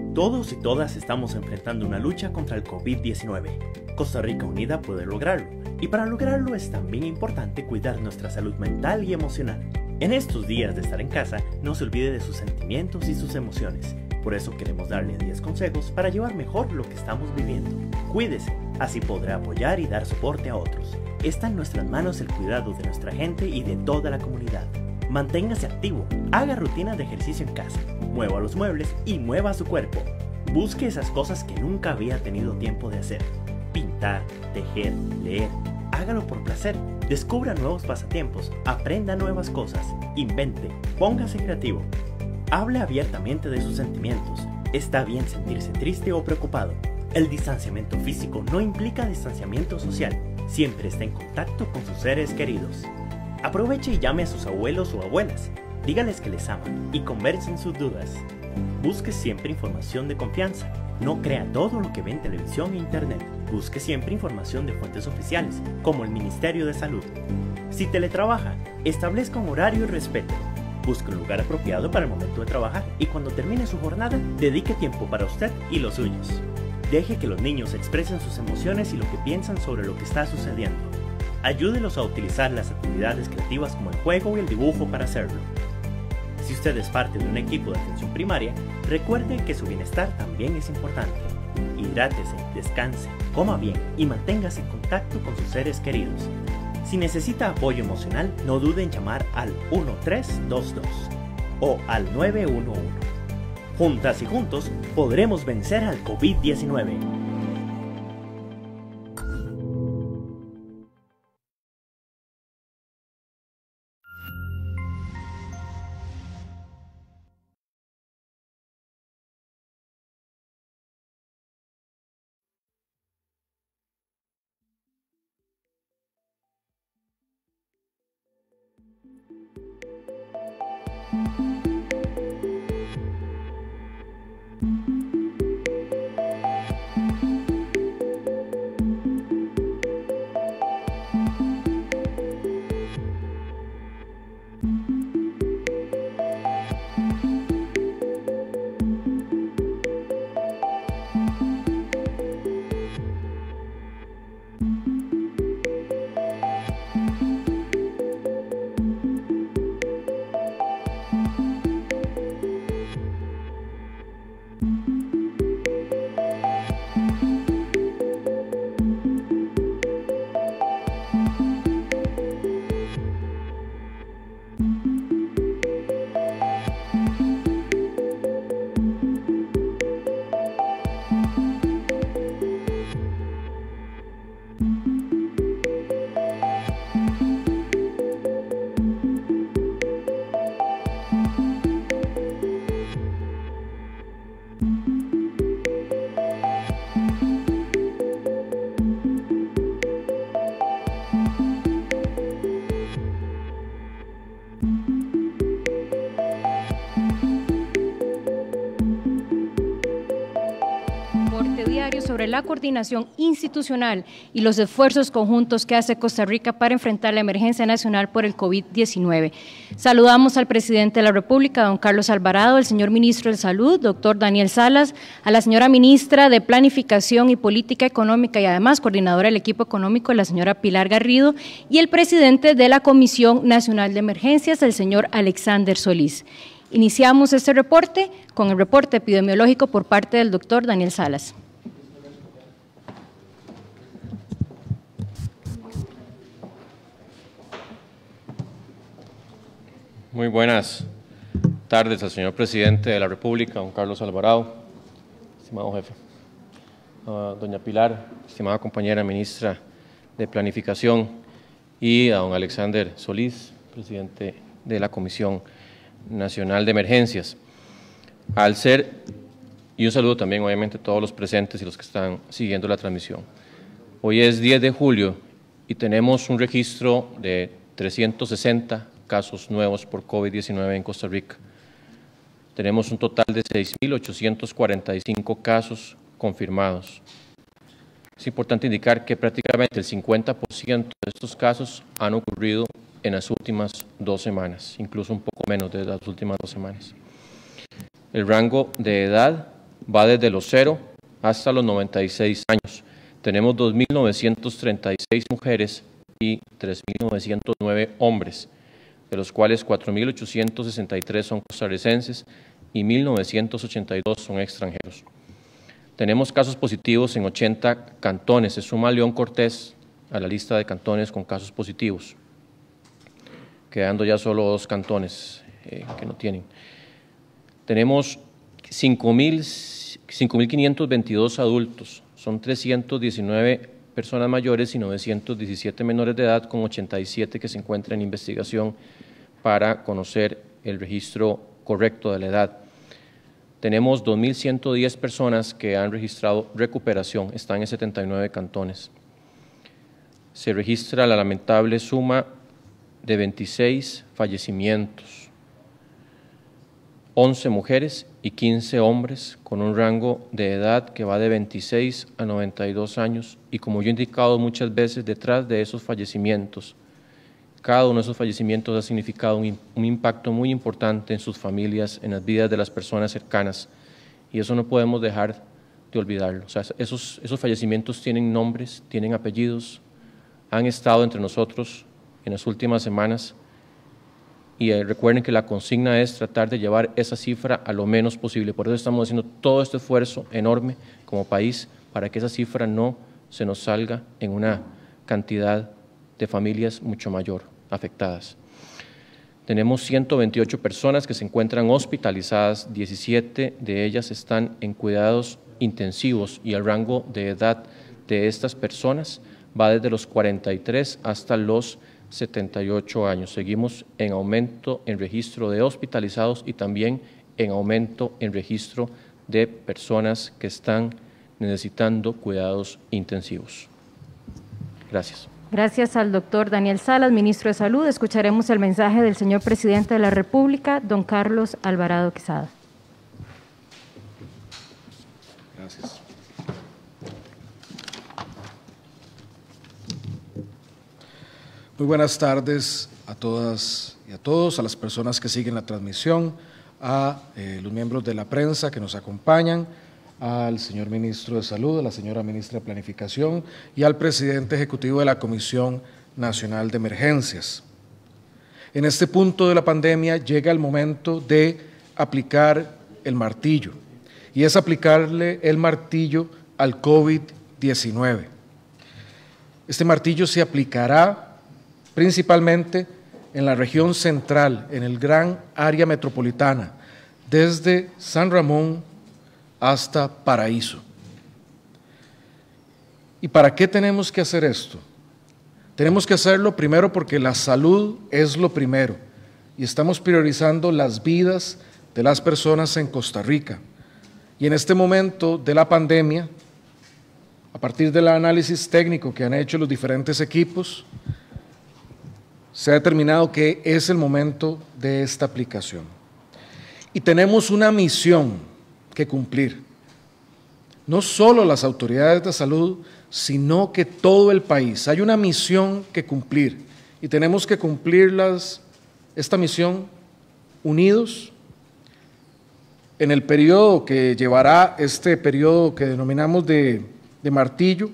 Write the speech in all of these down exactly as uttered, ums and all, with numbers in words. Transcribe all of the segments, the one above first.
Todos y todas estamos enfrentando una lucha contra el COVID diecinueve. Costa Rica Unida puede lograrlo, y para lograrlo es también importante cuidar nuestra salud mental y emocional. En estos días de estar en casa, no se olvide de sus sentimientos y sus emociones. Por eso queremos darle diez consejos para llevar mejor lo que estamos viviendo. Cuídese, así podrá apoyar y dar soporte a otros. Está en nuestras manos el cuidado de nuestra gente y de toda la comunidad. Manténgase activo, haga rutinas de ejercicio en casa, mueva los muebles y mueva su cuerpo. Busque esas cosas que nunca había tenido tiempo de hacer. Pintar, tejer, leer. Hágalo por placer. Descubra nuevos pasatiempos, aprenda nuevas cosas, invente, póngase creativo. Hable abiertamente de sus sentimientos. Está bien sentirse triste o preocupado. El distanciamiento físico no implica distanciamiento social. Siempre está en contacto con sus seres queridos. Aproveche y llame a sus abuelos o abuelas. Dígales que les aman y conversen sus dudas. Busque siempre información de confianza. No crea todo lo que ve en televisión e internet. Busque siempre información de fuentes oficiales, como el Ministerio de Salud. Si teletrabaja, establezca un horario y respete. Busque un lugar apropiado para el momento de trabajar y cuando termine su jornada, dedique tiempo para usted y los suyos. Deje que los niños expresen sus emociones y lo que piensan sobre lo que está sucediendo. Ayúdelos a utilizar las actividades creativas como el juego y el dibujo para hacerlo. Si usted es parte de un equipo de atención primaria, recuerde que su bienestar también es importante. Hidrátese, descanse, coma bien y manténgase en contacto con sus seres queridos. Si necesita apoyo emocional, no dude en llamar al uno tres dos dos o al nueve uno uno. Juntas y juntos podremos vencer al COVID diecinueve. Diario sobre la coordinación institucional y los esfuerzos conjuntos que hace Costa Rica para enfrentar la emergencia nacional por el COVID diecinueve. Saludamos al presidente de la República, don Carlos Alvarado, al señor ministro de Salud, doctor Daniel Salas, a la señora ministra de Planificación y Política Económica y además coordinadora del equipo económico, la señora Pilar Garrido, y el presidente de la Comisión Nacional de Emergencias, el señor Alexander Solís. Iniciamos este reporte con el reporte epidemiológico por parte del doctor Daniel Salas. Muy buenas tardes al señor presidente de la República, don Carlos Alvarado, estimado jefe, a doña Pilar, estimada compañera ministra de Planificación, y a don Alexander Solís, presidente de la Comisión Nacional de Emergencias. Al ser, y un saludo también obviamente a todos los presentes y los que están siguiendo la transmisión. Hoy es diez de julio y tenemos un registro de trescientos sesenta casos nuevos por COVID diecinueve en Costa Rica. Tenemos un total de seis mil ochocientos cuarenta y cinco casos confirmados. Es importante indicar que prácticamente el cincuenta por ciento de estos casos han ocurrido en las últimas dos semanas, incluso un poco menos de las últimas dos semanas. El rango de edad va desde los cero hasta los noventa y seis años. Tenemos dos mil novecientas treinta y seis mujeres y tres mil novecientos nueve hombres, de los cuales cuatro mil ochocientos sesenta y tres son costarricenses y mil novecientos ochenta y dos son extranjeros. Tenemos casos positivos en ochenta cantones, se suma León Cortés a la lista de cantones con casos positivos, quedando ya solo dos cantones eh, que no tienen. Tenemos cinco mil quinientos veintidós adultos, son trescientos diecinueve personas mayores y novecientos diecisiete menores de edad, con ochenta y siete que se encuentran en investigación para conocer el registro correcto de la edad. Tenemos dos mil ciento diez personas que han registrado recuperación, están en setenta y nueve cantones. Se registra la lamentable suma de veintiséis fallecimientos, once mujeres y quince hombres, con un rango de edad que va de veintiséis a noventa y dos años, y como yo he indicado muchas veces, detrás de esos fallecimientos, cada uno de esos fallecimientos ha significado un, un impacto muy importante en sus familias, en las vidas de las personas cercanas, y eso no podemos dejar de olvidarlo. O sea, esos, esos fallecimientos tienen nombres, tienen apellidos, han estado entre nosotros en las últimas semanas, y eh, recuerden que la consigna es tratar de llevar esa cifra a lo menos posible. Por eso estamos haciendo todo este esfuerzo enorme como país para que esa cifra no se nos salga en una cantidad de familias mucho mayor afectadas. Tenemos ciento veintiocho personas que se encuentran hospitalizadas, diecisiete de ellas están en cuidados intensivos, y el rango de edad de estas personas va desde los cuarenta y tres hasta los setenta y ocho años. Seguimos en aumento en registro de hospitalizados y también en aumento en registro de personas que están necesitando cuidados intensivos. Gracias. Gracias al doctor Daniel Salas, ministro de Salud. Escucharemos el mensaje del señor presidente de la República, don Carlos Alvarado Quesada. Gracias. Muy buenas tardes a todas y a todos, a las personas que siguen la transmisión, a eh, los miembros de la prensa que nos acompañan, al señor ministro de Salud, a la señora ministra de Planificación y al presidente ejecutivo de la Comisión Nacional de Emergencias. En este punto de la pandemia llega el momento de aplicar el martillo, y es aplicarle el martillo al COVID diecinueve. Este martillo se aplicará principalmente en la región central, en el gran área metropolitana, desde San Ramón hasta Paraíso. ¿Y para qué tenemos que hacer esto? Tenemos que hacerlo primero porque la salud es lo primero, y estamos priorizando las vidas de las personas en Costa Rica. Y en este momento de la pandemia, a partir del análisis técnico que han hecho los diferentes equipos, se ha determinado que es el momento de esta aplicación. Y tenemos una misión que cumplir. No solo las autoridades de salud, sino que todo el país. Hay una misión que cumplir, y tenemos que cumplirlas, esta misión, unidos, en el periodo que llevará este periodo que denominamos de, de martillo.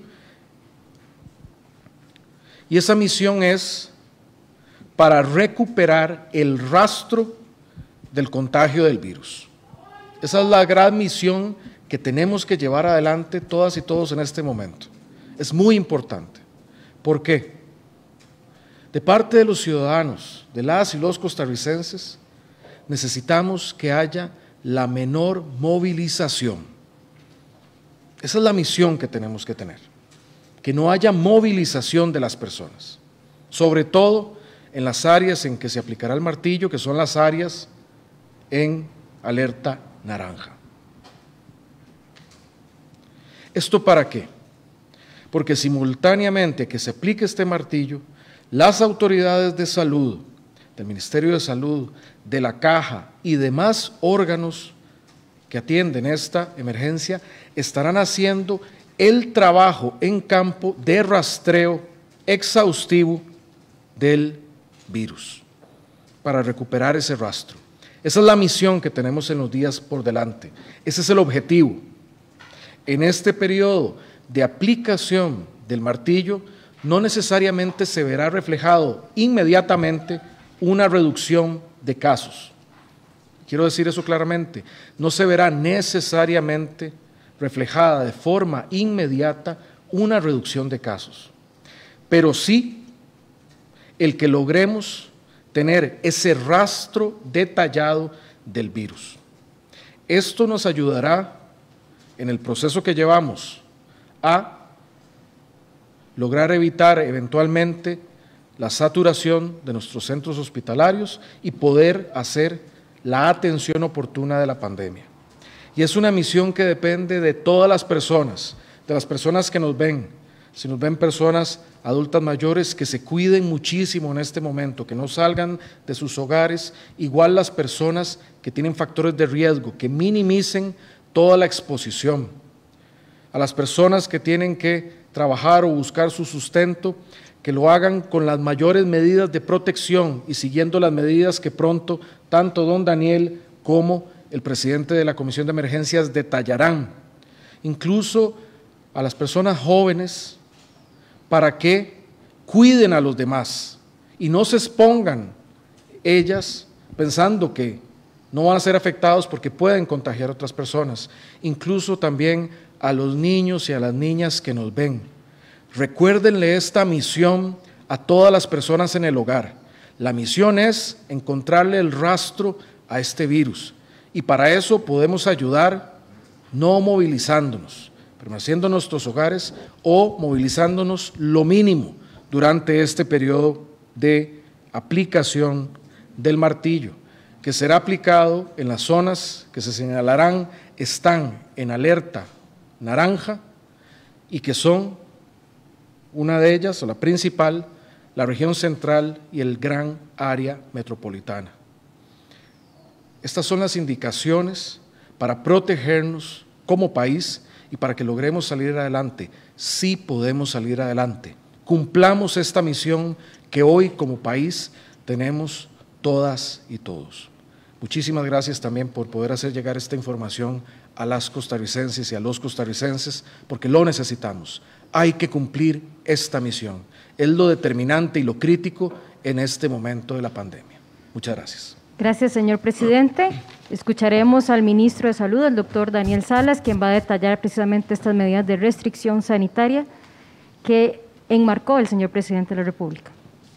Y esa misión es para recuperar el rastro del contagio del virus. Esa es la gran misión que tenemos que llevar adelante todas y todos en este momento. Es muy importante. ¿Por qué? De parte de los ciudadanos, de las y los costarricenses, necesitamos que haya la menor movilización. Esa es la misión que tenemos que tener. Que no haya movilización de las personas, sobre todo en las áreas en que se aplicará el martillo, que son las áreas en alerta naranja. ¿Esto para qué? Porque simultáneamente que se aplique este martillo, las autoridades de salud, del Ministerio de Salud, de la Caja y demás órganos que atienden esta emergencia estarán haciendo el trabajo en campo de rastreo exhaustivo del virus para recuperar ese rastro. Esa es la misión que tenemos en los días por delante. Ese es el objetivo. En este periodo de aplicación del martillo, no necesariamente se verá reflejado inmediatamente una reducción de casos. Quiero decir eso claramente, no se verá necesariamente reflejada de forma inmediata una reducción de casos, pero sí el que logremos tener ese rastro detallado del virus. Esto nos ayudará en el proceso que llevamos a lograr evitar eventualmente la saturación de nuestros centros hospitalarios y poder hacer la atención oportuna de la pandemia. Y es una misión que depende de todas las personas, de las personas que nos ven. Si nos ven personas adultas mayores, que se cuiden muchísimo en este momento, que no salgan de sus hogares, igual las personas que tienen factores de riesgo, que minimicen toda la exposición. A las personas que tienen que trabajar o buscar su sustento, que lo hagan con las mayores medidas de protección y siguiendo las medidas que pronto tanto don Daniel como el presidente de la Comisión de Emergencias detallarán. Incluso a las personas jóvenes, para que cuiden a los demás y no se expongan ellas pensando que no van a ser afectados porque pueden contagiar a otras personas, incluso también a los niños y a las niñas que nos ven. Recuérdenle esta misión a todas las personas en el hogar. La misión es encontrarle el rastro a este virus y para eso podemos ayudar no movilizándonos, permaneciendo en nuestros hogares o movilizándonos lo mínimo durante este periodo de aplicación del martillo, que será aplicado en las zonas que se señalarán están en alerta naranja y que son una de ellas, o la principal, la región central y el gran área metropolitana. Estas son las indicaciones para protegernos como país y para que logremos salir adelante. Sí podemos salir adelante. Cumplamos esta misión que hoy como país tenemos todas y todos. Muchísimas gracias también por poder hacer llegar esta información a las costarricenses y a los costarricenses, porque lo necesitamos. Hay que cumplir esta misión. Es lo determinante y lo crítico en este momento de la pandemia. Muchas gracias. Gracias, señor presidente. Escucharemos al ministro de Salud, el doctor Daniel Salas, quien va a detallar precisamente estas medidas de restricción sanitaria que enmarcó el señor presidente de la República.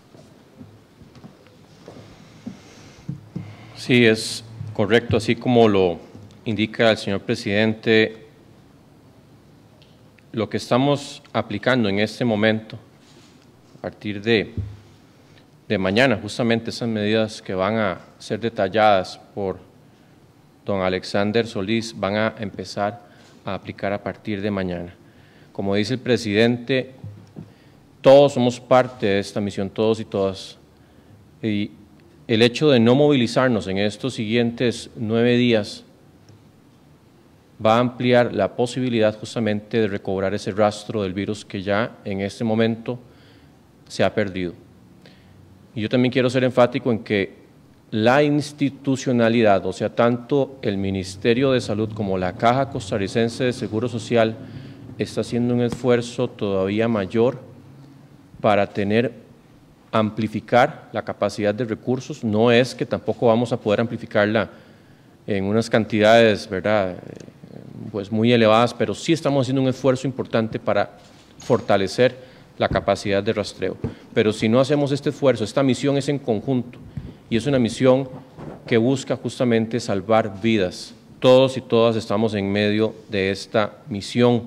Sí, es correcto, así como lo indica el señor presidente, lo que estamos aplicando en este momento, a partir de, de mañana, justamente esas medidas que van a ser detalladas por don Alexander Solís, van a empezar a aplicar a partir de mañana. Como dice el presidente, todos somos parte de esta misión, todos y todas, y el hecho de no movilizarnos en estos siguientes nueve días va a ampliar la posibilidad justamente de recobrar ese rastro del virus que ya en este momento se ha perdido. Y yo también quiero ser enfático en que la institucionalidad, o sea, tanto el Ministerio de Salud como la Caja Costarricense de Seguro Social está haciendo un esfuerzo todavía mayor para tener, amplificar la capacidad de recursos. No es que tampoco vamos a poder amplificarla en unas cantidades, ¿verdad?, pues muy elevadas, pero sí estamos haciendo un esfuerzo importante para fortalecer la capacidad de rastreo. Pero si no hacemos este esfuerzo, esta misión es en conjunto y es una misión que busca justamente salvar vidas. Todos y todas estamos en medio de esta misión.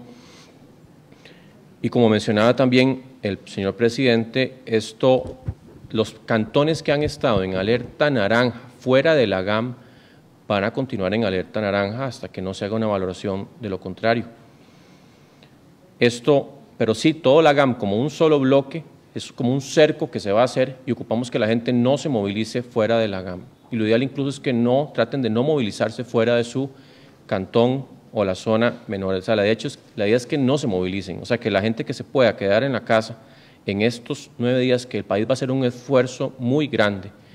Y como mencionaba también el señor presidente, esto, los cantones que han estado en alerta naranja fuera de la G A M van a continuar en alerta naranja hasta que no se haga una valoración de lo contrario. Esto, pero sí, todo la G A M como un solo bloque, es como un cerco que se va a hacer y ocupamos que la gente no se movilice fuera de la G A M. Y lo ideal incluso es que no traten de no movilizarse fuera de su cantón o la zona menor. O sea, la, de hecho, la idea es que no se movilicen, o sea, que la gente que se pueda quedar en la casa en estos nueve días, que el país va a hacer un esfuerzo muy grande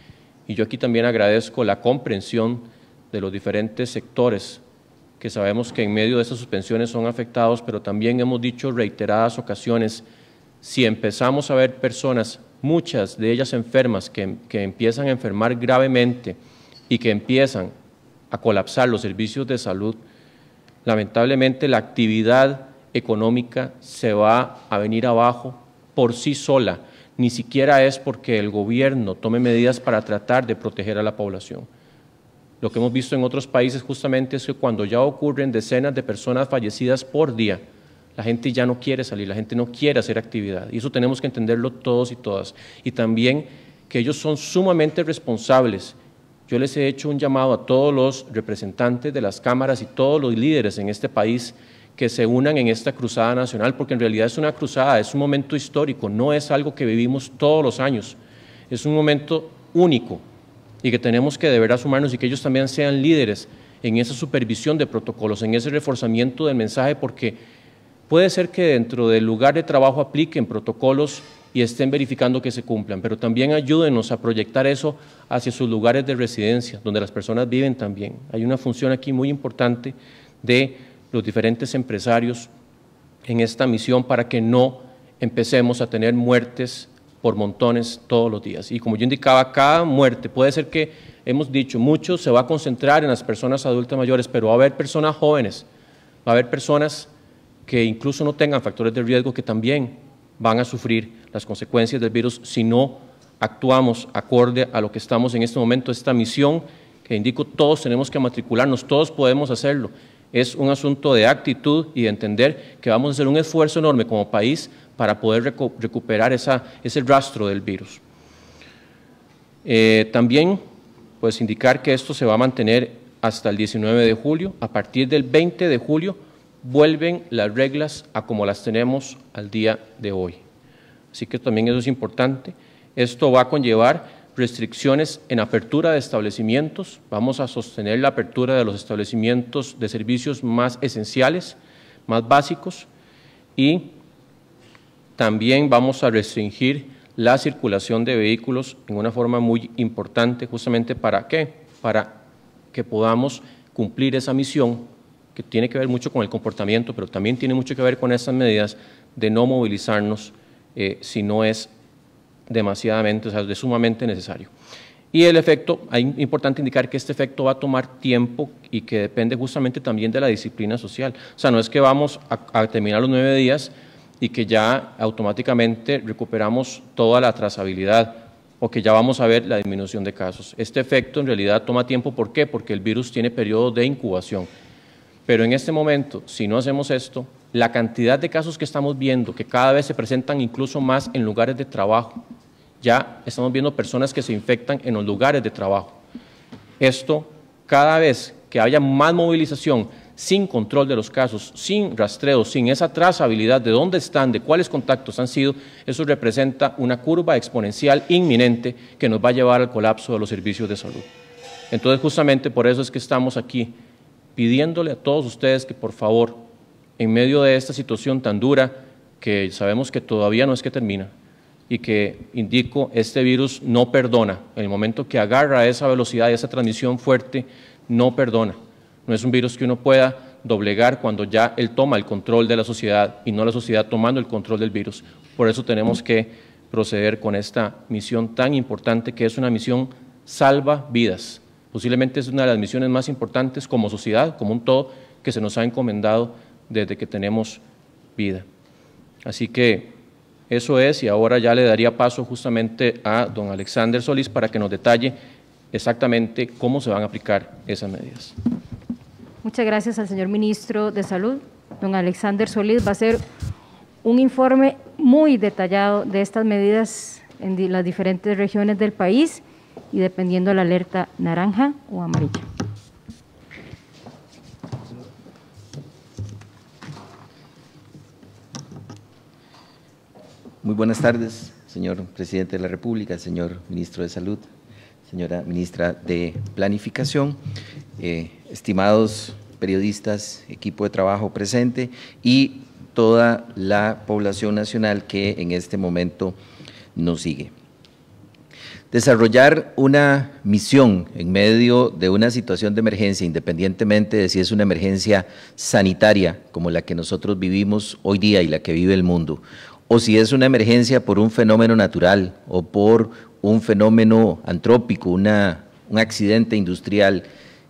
Y yo aquí también agradezco la comprensión de los diferentes sectores que sabemos que en medio de estas suspensiones son afectados, pero también hemos dicho reiteradas ocasiones, si empezamos a ver personas, muchas de ellas enfermas, que, que empiezan a enfermar gravemente y que empiezan a colapsar los servicios de salud, lamentablemente la actividad económica se va a venir abajo por sí sola, ni siquiera es porque el gobierno tome medidas para tratar de proteger a la población. Lo que hemos visto en otros países justamente es que cuando ya ocurren decenas de personas fallecidas por día, la gente ya no quiere salir, la gente no quiere hacer actividad, y eso tenemos que entenderlo todos y todas. Y también que ellos son sumamente responsables. Yo les he hecho un llamado a todos los representantes de las cámaras y todos los líderes en este país que se unan en esta cruzada nacional, porque en realidad es una cruzada, es un momento histórico, no es algo que vivimos todos los años, es un momento único y que tenemos que de verdad sumarnos y que ellos también sean líderes en esa supervisión de protocolos, en ese reforzamiento del mensaje, porque puede ser que dentro del lugar de trabajo apliquen protocolos y estén verificando que se cumplan, pero también ayúdenos a proyectar eso hacia sus lugares de residencia, donde las personas viven también. Hay una función aquí muy importante de los diferentes empresarios en esta misión para que no empecemos a tener muertes por montones todos los días. Y como yo indicaba, cada muerte, puede ser que, hemos dicho, mucho se va a concentrar en las personas adultas mayores, pero va a haber personas jóvenes, va a haber personas que incluso no tengan factores de riesgo que también van a sufrir las consecuencias del virus si no actuamos acorde a lo que estamos en este momento. Esta misión que indico, todos tenemos que matricularnos, todos podemos hacerlo. Es un asunto de actitud y de entender que vamos a hacer un esfuerzo enorme como país para poder recu recuperar esa, ese rastro del virus. Eh, también, pues, indicar que esto se va a mantener hasta el diecinueve de julio. A partir del veinte de julio vuelven las reglas a como las tenemos al día de hoy. Así que también eso es importante. Esto va a conllevar restricciones en apertura de establecimientos. Vamos a sostener la apertura de los establecimientos de servicios más esenciales, más básicos, y también vamos a restringir la circulación de vehículos en una forma muy importante, justamente ¿para qué? Para que podamos cumplir esa misión que tiene que ver mucho con el comportamiento, pero también tiene mucho que ver con esas medidas de no movilizarnos eh, si no es demasiadamente, o sea, es sumamente necesario. Y el efecto, es importante indicar que este efecto va a tomar tiempo y que depende justamente también de la disciplina social. O sea, no es que vamos a, a terminar los nueve días y que ya automáticamente recuperamos toda la trazabilidad o que ya vamos a ver la disminución de casos. Este efecto en realidad toma tiempo. ¿Por qué? Porque el virus tiene periodo de incubación. Pero en este momento, si no hacemos esto, la cantidad de casos que estamos viendo, que cada vez se presentan incluso más en lugares de trabajo, ya estamos viendo personas que se infectan en los lugares de trabajo. Esto, cada vez que haya más movilización, sin control de los casos, sin rastreo, sin esa trazabilidad de dónde están, de cuáles contactos han sido, eso representa una curva exponencial inminente que nos va a llevar al colapso de los servicios de salud. Entonces, justamente por eso es que estamos aquí, pidiéndole a todos ustedes que por favor, en medio de esta situación tan dura, que sabemos que todavía no es que termina, y que indico, este virus no perdona, en el momento que agarra esa velocidad y esa transmisión fuerte, no perdona. No es un virus que uno pueda doblegar cuando ya él toma el control de la sociedad y no la sociedad tomando el control del virus. Por eso tenemos que proceder con esta misión tan importante, que es una misión salva vidas. Posiblemente es una de las misiones más importantes como sociedad, como un todo, que se nos ha encomendado desde que tenemos vida. Así que eso es, y ahora ya le daría paso justamente a don Alexander Solís para que nos detalle exactamente cómo se van a aplicar esas medidas. Muchas gracias al señor ministro de Salud. Don Alexander Solís va a hacer un informe muy detallado de estas medidas en las diferentes regiones del país y dependiendo de la alerta naranja o amarilla. Muy buenas tardes, señor presidente de la República, señor ministro de Salud, señora ministra de Planificación, eh, estimados periodistas, equipo de trabajo presente y toda la población nacional que en este momento nos sigue. Desarrollar una misión en medio de una situación de emergencia, independientemente de si es una emergencia sanitaria como la que nosotros vivimos hoy día y la que vive el mundo, o si es una emergencia por un fenómeno natural o por un fenómeno antrópico, una, un accidente industrial,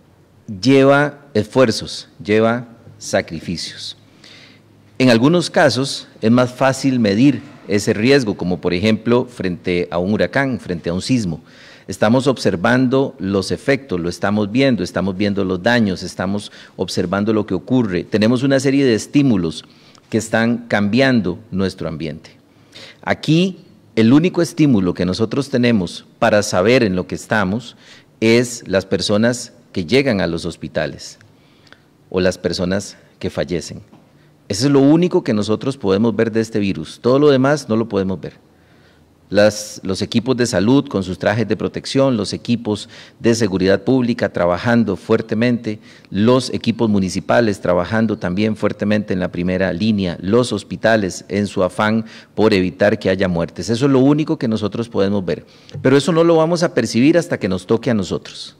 lleva esfuerzos, lleva sacrificios. En algunos casos es más fácil medir ese riesgo, como por ejemplo frente a un huracán, frente a un sismo. Estamos observando los efectos, lo estamos viendo, estamos viendo los daños, estamos observando lo que ocurre. Tenemos una serie de estímulos que están cambiando nuestro ambiente. Aquí el único estímulo que nosotros tenemos para saber en lo que estamos es las personas que llegan a los hospitales o las personas que fallecen. Eso es lo único que nosotros podemos ver de este virus, todo lo demás no lo podemos ver. Las, los equipos de salud con sus trajes de protección, los equipos de seguridad pública trabajando fuertemente, los equipos municipales trabajando también fuertemente en la primera línea, los hospitales en su afán por evitar que haya muertes. Eso es lo único que nosotros podemos ver, pero eso no lo vamos a percibir hasta que nos toque a nosotros.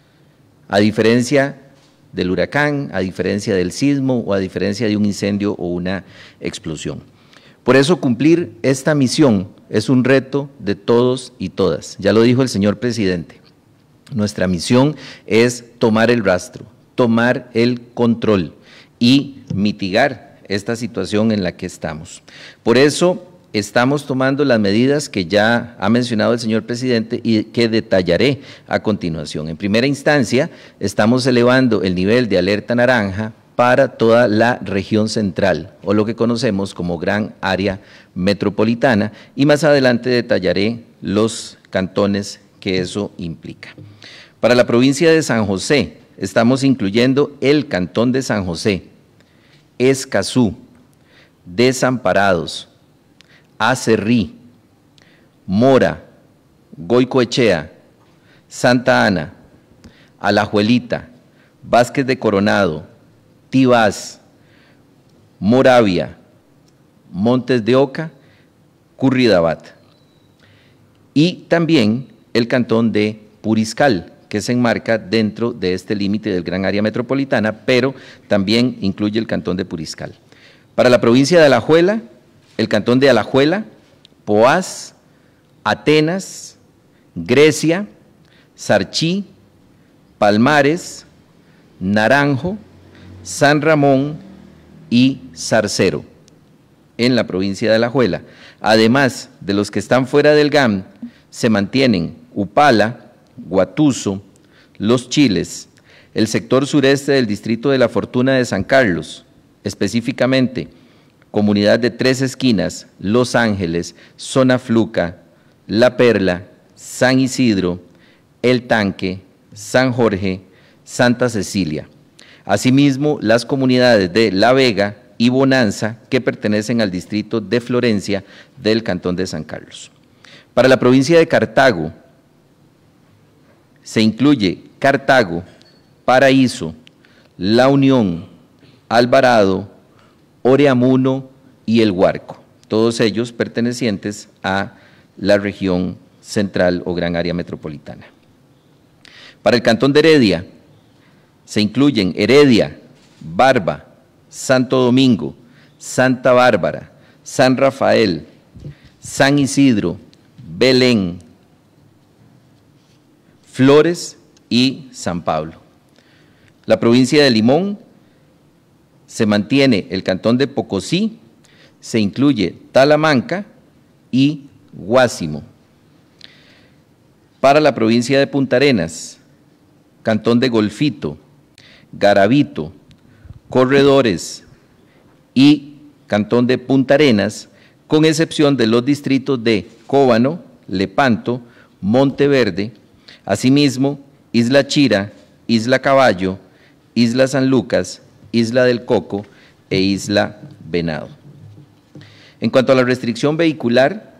A diferencia del huracán, a diferencia del sismo o a diferencia de un incendio o una explosión. Por eso cumplir esta misión es un reto de todos y todas. Ya lo dijo el señor presidente, nuestra misión es tomar el rastro, tomar el control y mitigar esta situación en la que estamos. Por eso estamos tomando las medidas que ya ha mencionado el señor presidente y que detallaré a continuación. En primera instancia, estamos elevando el nivel de alerta naranja para toda la región central, o lo que conocemos como Gran Área Metropolitana, y más adelante detallaré los cantones que eso implica. Para la provincia de San José, estamos incluyendo el cantón de San José, Escazú, Desamparados, Acerrí, Mora, Goicoechea, Santa Ana, Alajuelita, Vázquez de Coronado, Tibás, Moravia, Montes de Oca, Curridabat, y también el cantón de Puriscal, que se enmarca dentro de este límite del Gran Área Metropolitana, pero también incluye el cantón de Puriscal. Para la provincia de Alajuela, el cantón de Alajuela, Poás, Atenas, Grecia, Sarchí, Palmares, Naranjo, San Ramón y Zarcero, en la provincia de Alajuela. Además de los que están fuera del G A M, se mantienen Upala, Guatuso, Los Chiles, el sector sureste del distrito de La Fortuna de San Carlos, específicamente Comunidad de Tres Esquinas, Los Ángeles, Zona Fluca, La Perla, San Isidro, El Tanque, San Jorge, Santa Cecilia. Asimismo, las comunidades de La Vega y Bonanza, que pertenecen al distrito de Florencia del cantón de San Carlos. Para la provincia de Cartago, se incluye Cartago, Paraíso, La Unión, Alvarado, Oreamuno y El Huarco, todos ellos pertenecientes a la región central o Gran Área Metropolitana. Para el cantón de Heredia, se incluyen Heredia, Barba, Santo Domingo, Santa Bárbara, San Rafael, San Isidro, Belén, Flores y San Pablo. La provincia de Limón, se mantiene el cantón de Pocosí, se incluye Talamanca y Guásimo. Para la provincia de Punta Arenas, cantón de Golfito, Garavito, Corredores y cantón de Punta Arenas, con excepción de los distritos de Cóbano, Lepanto, Monteverde, asimismo Isla Chira, Isla Caballo, Isla San Lucas, Isla del Coco e Isla Venado. En cuanto a la restricción vehicular,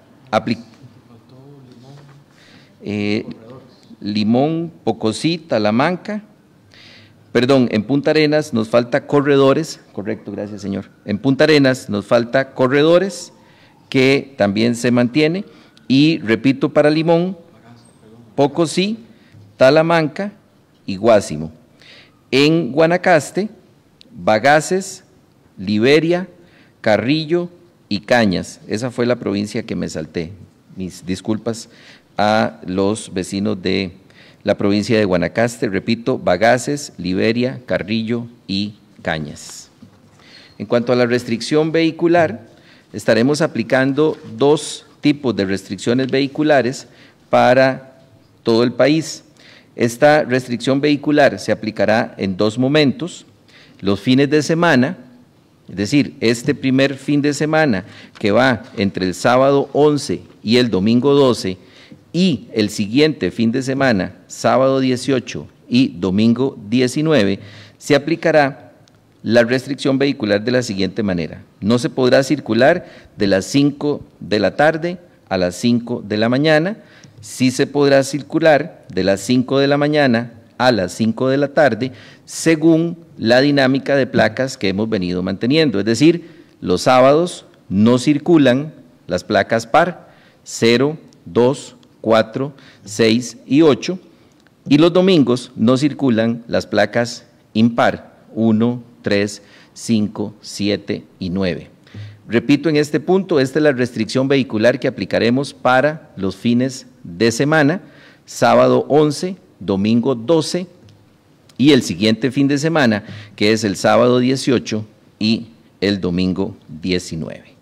eh, Limón, Pocosí, Talamanca, perdón, en Punta Arenas nos falta Corredores, correcto, gracias señor, en Punta Arenas nos falta Corredores, que también se mantiene, y repito para Limón, Pocosí, Talamanca y Guásimo. En Guanacaste, Bagaces, Liberia, Carrillo y Cañas. Esa fue la provincia que me salté. Mis disculpas a los vecinos de la provincia de Guanacaste. Repito, Bagaces, Liberia, Carrillo y Cañas. En cuanto a la restricción vehicular, estaremos aplicando dos tipos de restricciones vehiculares para todo el país. Esta restricción vehicular se aplicará en dos momentos, los fines de semana, es decir, este primer fin de semana que va entre el sábado once y el domingo doce, y el siguiente fin de semana, sábado dieciocho y domingo diecinueve, se aplicará la restricción vehicular de la siguiente manera. No se podrá circular de las cinco de la tarde a las cinco de la mañana, sí se podrá circular de las cinco de la mañana a las cinco de la tarde, según la dinámica de placas que hemos venido manteniendo. Es decir, los sábados no circulan las placas par, cero, dos, cuatro, seis y ocho, y los domingos no circulan las placas impar, uno, tres, cinco, siete y nueve. Repito en este punto, esta es la restricción vehicular que aplicaremos para los fines de semana, sábado once, domingo doce y el siguiente fin de semana, que es el sábado dieciocho y el domingo diecinueve.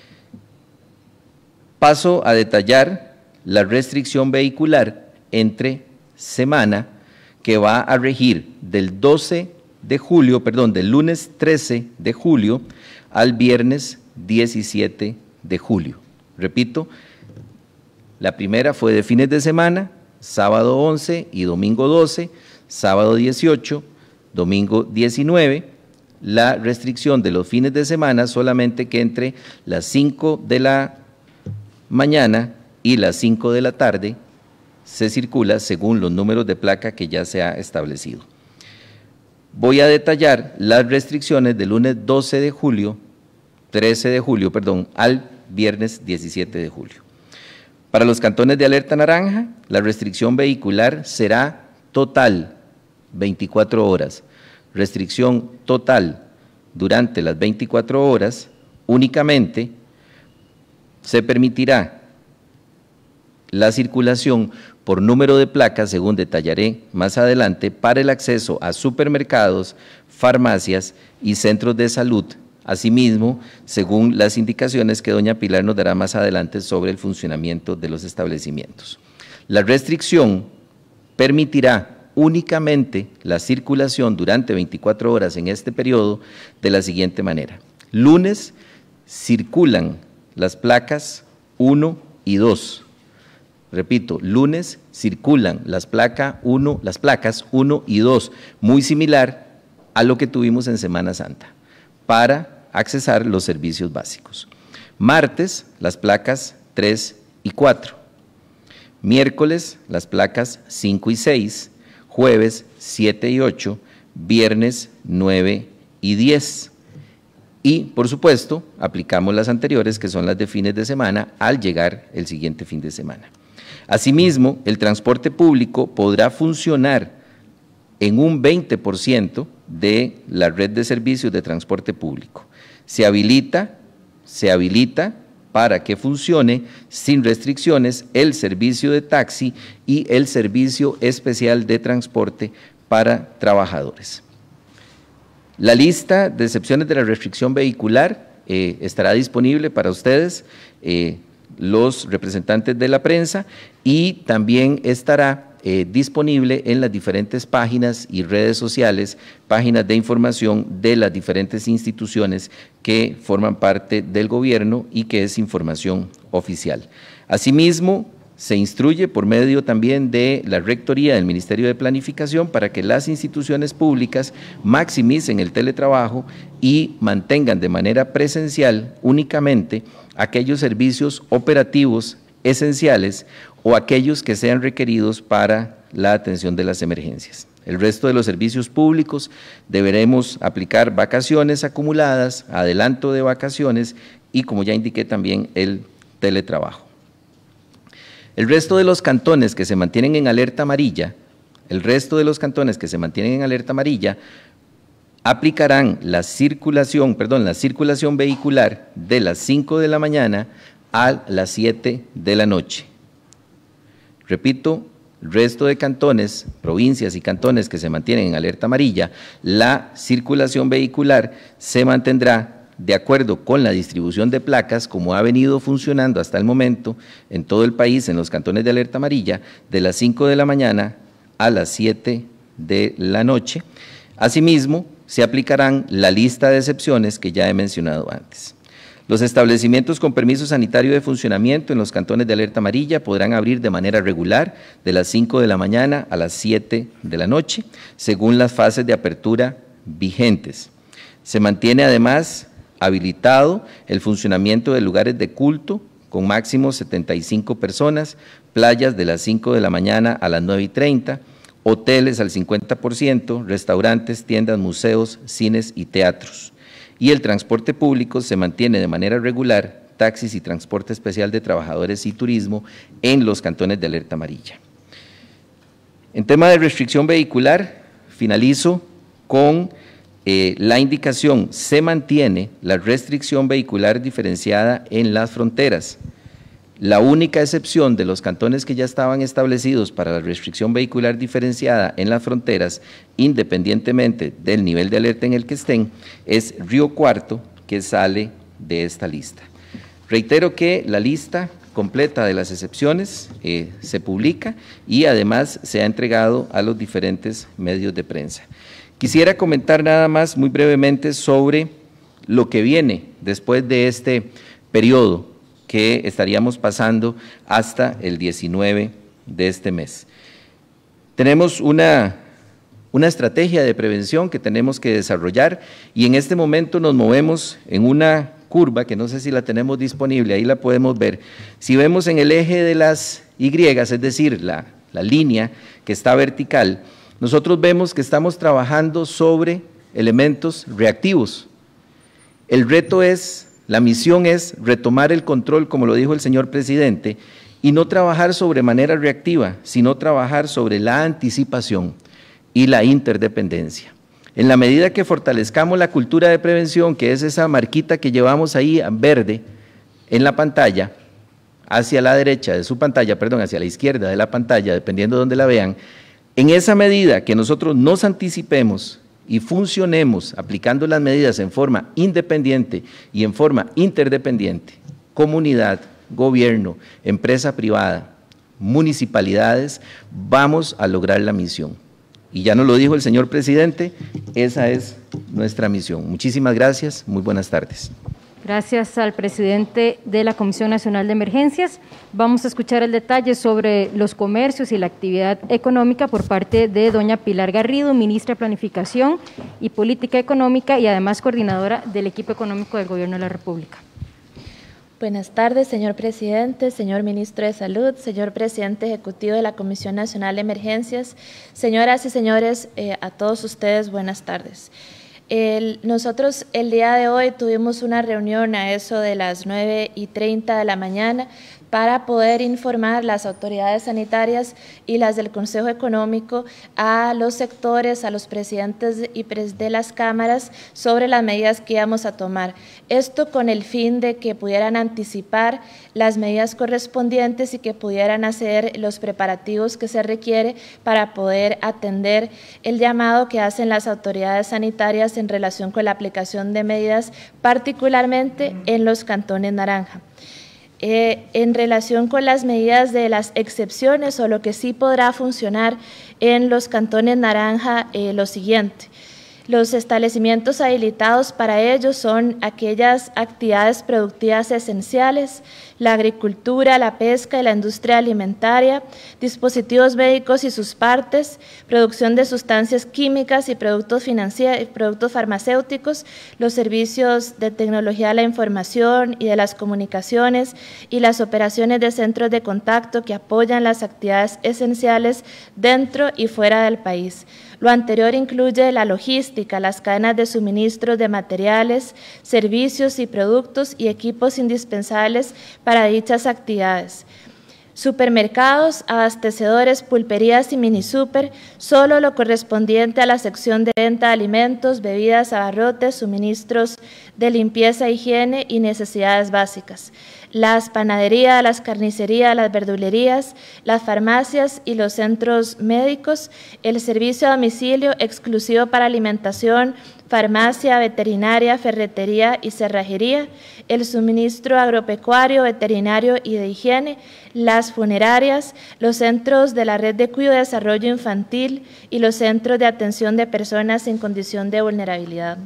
Paso a detallar la restricción vehicular entre semana que va a regir del doce de julio, perdón, del lunes trece de julio al viernes diecisiete de julio. Repito, la primera fue de fines de semana, sábado once y domingo doce, sábado dieciocho, domingo diecinueve. La restricción de los fines de semana solamente que entre las cinco de la mañana y las cinco de la tarde se circula según los números de placa que ya se ha establecido. Voy a detallar las restricciones del lunes doce de julio, trece de julio, perdón, al viernes diecisiete de julio. Para los cantones de alerta naranja, la restricción vehicular será total, veinticuatro horas. Restricción total durante las veinticuatro horas, únicamente se permitirá la circulación por número de placas, según detallaré más adelante, para el acceso a supermercados, farmacias y centros de salud. Asimismo, según las indicaciones que doña Pilar nos dará más adelante sobre el funcionamiento de los establecimientos. La restricción permitirá únicamente la circulación durante veinticuatro horas en este periodo de la siguiente manera. Lunes circulan las placas uno y dos. Repito, lunes circulan las, placa uno, las placas uno y dos, muy similar a lo que tuvimos en Semana Santa, para accesar los servicios básicos. Martes, las placas tres y cuatro. Miércoles, las placas cinco y seis. Jueves, siete y ocho. Viernes, nueve y diez. Y, por supuesto, aplicamos las anteriores, que son las de fines de semana, al llegar el siguiente fin de semana. Asimismo, el transporte público podrá funcionar en un veinte por ciento de la red de servicios de transporte público. Se habilita, se habilita para que funcione sin restricciones el servicio de taxi y el servicio especial de transporte para trabajadores. La lista de excepciones de la restricción vehicular eh, estará disponible para ustedes, eh, los representantes de la prensa, y también estará Eh, disponible en las diferentes páginas y redes sociales, páginas de información de las diferentes instituciones que forman parte del gobierno y que es información oficial. Asimismo, se instruye por medio también de la Rectoría del Ministerio de Planificación para que las instituciones públicas maximicen el teletrabajo y mantengan de manera presencial únicamente aquellos servicios operativos esenciales o aquellos que sean requeridos para la atención de las emergencias. El resto de los servicios públicos deberemos aplicar vacaciones acumuladas, adelanto de vacaciones y, como ya indiqué, también el teletrabajo. El resto de los cantones que se mantienen en alerta amarilla, el resto de los cantones que se mantienen en alerta amarilla, aplicarán la circulación, perdón, la circulación vehicular de las cinco de la mañana a las siete de la noche. Repito, el resto de cantones, provincias y cantones que se mantienen en alerta amarilla, la circulación vehicular se mantendrá de acuerdo con la distribución de placas, como ha venido funcionando hasta el momento en todo el país, en los cantones de alerta amarilla, de las cinco de la mañana a las siete de la noche. Asimismo, se aplicarán la lista de excepciones que ya he mencionado antes. Los establecimientos con permiso sanitario de funcionamiento en los cantones de alerta amarilla podrán abrir de manera regular de las cinco de la mañana a las siete de la noche, según las fases de apertura vigentes. Se mantiene además habilitado el funcionamiento de lugares de culto con máximo setenta y cinco personas, playas de las cinco de la mañana a las nueve y treinta, hoteles al cincuenta por ciento, restaurantes, tiendas, museos, cines y teatros. Y el transporte público se mantiene de manera regular, taxis y transporte especial de trabajadores y turismo en los cantones de alerta amarilla. En tema de restricción vehicular, finalizo con eh, la indicación: se mantiene la restricción vehicular diferenciada en las fronteras. La única excepción de los cantones que ya estaban establecidos para la restricción vehicular diferenciada en las fronteras, independientemente del nivel de alerta en el que estén, es Río Cuarto, que sale de esta lista. Reitero que la lista completa de las excepciones eh, se publica y además se ha entregado a los diferentes medios de prensa. Quisiera comentar nada más muy brevemente sobre lo que viene después de este periodo que estaríamos pasando hasta el diecinueve de este mes. Tenemos una, una estrategia de prevención que tenemos que desarrollar y en este momento nos movemos en una curva que no sé si la tenemos disponible, ahí la podemos ver. Si vemos en el eje de las Y, es decir, la, la línea que está vertical, nosotros vemos que estamos trabajando sobre elementos reactivos. El reto es, la misión es retomar el control, como lo dijo el señor presidente, y no trabajar sobre manera reactiva, sino trabajar sobre la anticipación y la interdependencia. En la medida que fortalezcamos la cultura de prevención, que es esa marquita que llevamos ahí en verde en la pantalla, hacia la derecha de su pantalla, perdón, hacia la izquierda de la pantalla, dependiendo de donde la vean, en esa medida que nosotros nos anticipemos y funcionemos aplicando las medidas en forma independiente y en forma interdependiente, comunidad, gobierno, empresa privada, municipalidades, vamos a lograr la misión. Y ya nos lo dijo el señor presidente, esa es nuestra misión. Muchísimas gracias, muy buenas tardes. Gracias al presidente de la Comisión Nacional de Emergencias. Vamos a escuchar el detalle sobre los comercios y la actividad económica por parte de doña Pilar Garrido, ministra de Planificación y Política Económica y además coordinadora del equipo económico del Gobierno de la República. Buenas tardes, señor presidente, señor ministro de Salud, señor presidente ejecutivo de la Comisión Nacional de Emergencias, señoras y señores, eh, a todos ustedes, buenas tardes. El, nosotros el día de hoy tuvimos una reunión a eso de las nueve y treinta de la mañana para poder informar las autoridades sanitarias y las del Consejo Económico a los sectores, a los presidentes y pres de las cámaras sobre las medidas que íbamos a tomar. Esto con el fin de que pudieran anticipar las medidas correspondientes y que pudieran hacer los preparativos que se requiere para poder atender el llamado que hacen las autoridades sanitarias en relación con la aplicación de medidas, particularmente en los cantones naranja. Eh, en relación con las medidas de las excepciones o lo que sí podrá funcionar en los cantones naranja, eh, lo siguiente. Los establecimientos habilitados para ello son aquellas actividades productivas esenciales, la agricultura, la pesca y la industria alimentaria, dispositivos médicos y sus partes, producción de sustancias químicas y productos, productos farmacéuticos, los servicios de tecnología de la información y de las comunicaciones y las operaciones de centros de contacto que apoyan las actividades esenciales dentro y fuera del país. Lo anterior incluye la logística, las cadenas de suministros de materiales, servicios y productos y equipos indispensables para dichas actividades. Supermercados, abastecedores, pulperías y minisúper, solo lo correspondiente a la sección de venta de alimentos, bebidas, abarrotes, suministros de limpieza, higiene y necesidades básicas. Las panaderías, las carnicerías, las verdulerías, las farmacias y los centros médicos, el servicio a domicilio exclusivo para alimentación, farmacia, veterinaria, ferretería y cerrajería, el suministro agropecuario, veterinario y de higiene, las funerarias, los centros de la red de cuidado y desarrollo infantil y los centros de atención de personas en condición de vulnerabilidad.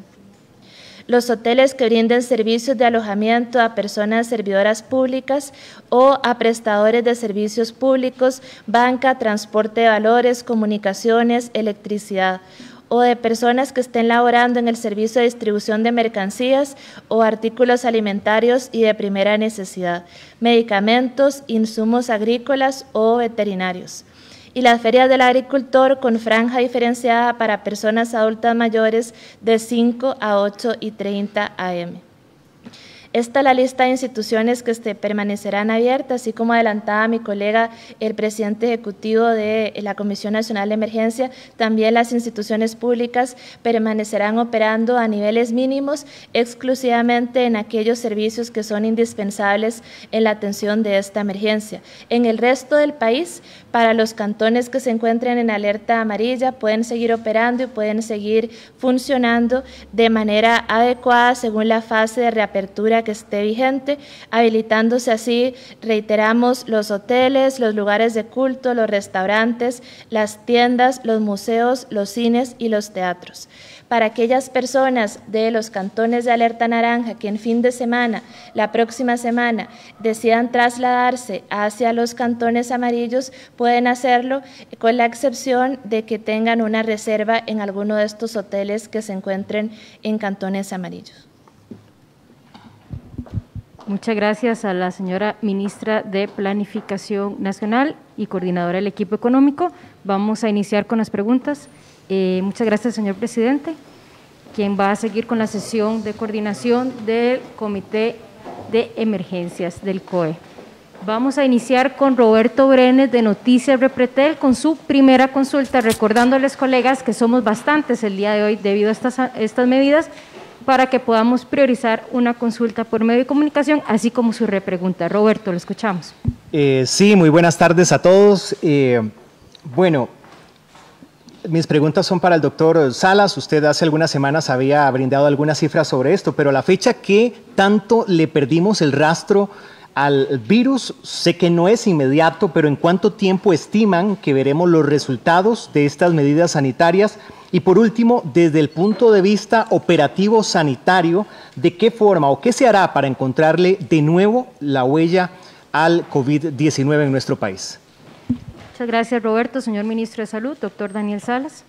Los hoteles que brinden servicios de alojamiento a personas servidoras públicas o a prestadores de servicios públicos, banca, transporte de valores, comunicaciones, electricidad, o de personas que estén laborando en el servicio de distribución de mercancías o artículos alimentarios y de primera necesidad, medicamentos, insumos agrícolas o veterinarios. Y las ferias del agricultor con franja diferenciada para personas adultas mayores de cinco a ocho y treinta a eme. Esta es la lista de instituciones que este, permanecerán abiertas, así como adelantaba mi colega, el presidente ejecutivo de la Comisión Nacional de Emergencia. También las instituciones públicas permanecerán operando a niveles mínimos, exclusivamente en aquellos servicios que son indispensables en la atención de esta emergencia. En el resto del país, para los cantones que se encuentren en alerta amarilla, pueden seguir operando y pueden seguir funcionando de manera adecuada según la fase de reapertura que esté vigente, habilitándose así, reiteramos, los hoteles, los lugares de culto, los restaurantes, las tiendas, los museos, los cines y los teatros. Para aquellas personas de los cantones de alerta naranja que en fin de semana, la próxima semana, decidan trasladarse hacia los cantones amarillos, pueden hacerlo con la excepción de que tengan una reserva en alguno de estos hoteles que se encuentren en cantones amarillos. Muchas gracias a la señora ministra de Planificación Nacional y coordinadora del equipo económico. Vamos a iniciar con las preguntas. Eh, muchas gracias, señor presidente. Quien va a seguir con la sesión de coordinación del Comité de Emergencias del C O E. Vamos a iniciar con Roberto Brenes de Noticias Repretel con su primera consulta, recordándoles, colegas, que somos bastantes el día de hoy debido a estas, estas medidas, para que podamos priorizar una consulta por medio de comunicación, así como su repregunta. Roberto, lo escuchamos. Eh, sí, muy buenas tardes a todos. Eh, bueno, mis preguntas son para el doctor Salas. Usted hace algunas semanas había brindado algunas cifras sobre esto, pero la fecha que tanto le perdimos el rastro al virus, sé que no es inmediato, pero ¿en cuánto tiempo estiman que veremos los resultados de estas medidas sanitarias? Y por último, desde el punto de vista operativo sanitario, ¿de qué forma o qué se hará para encontrarle de nuevo la huella al COVID diecinueve en nuestro país? Muchas gracias, Roberto. Señor Ministro de Salud, doctor Daniel Salas.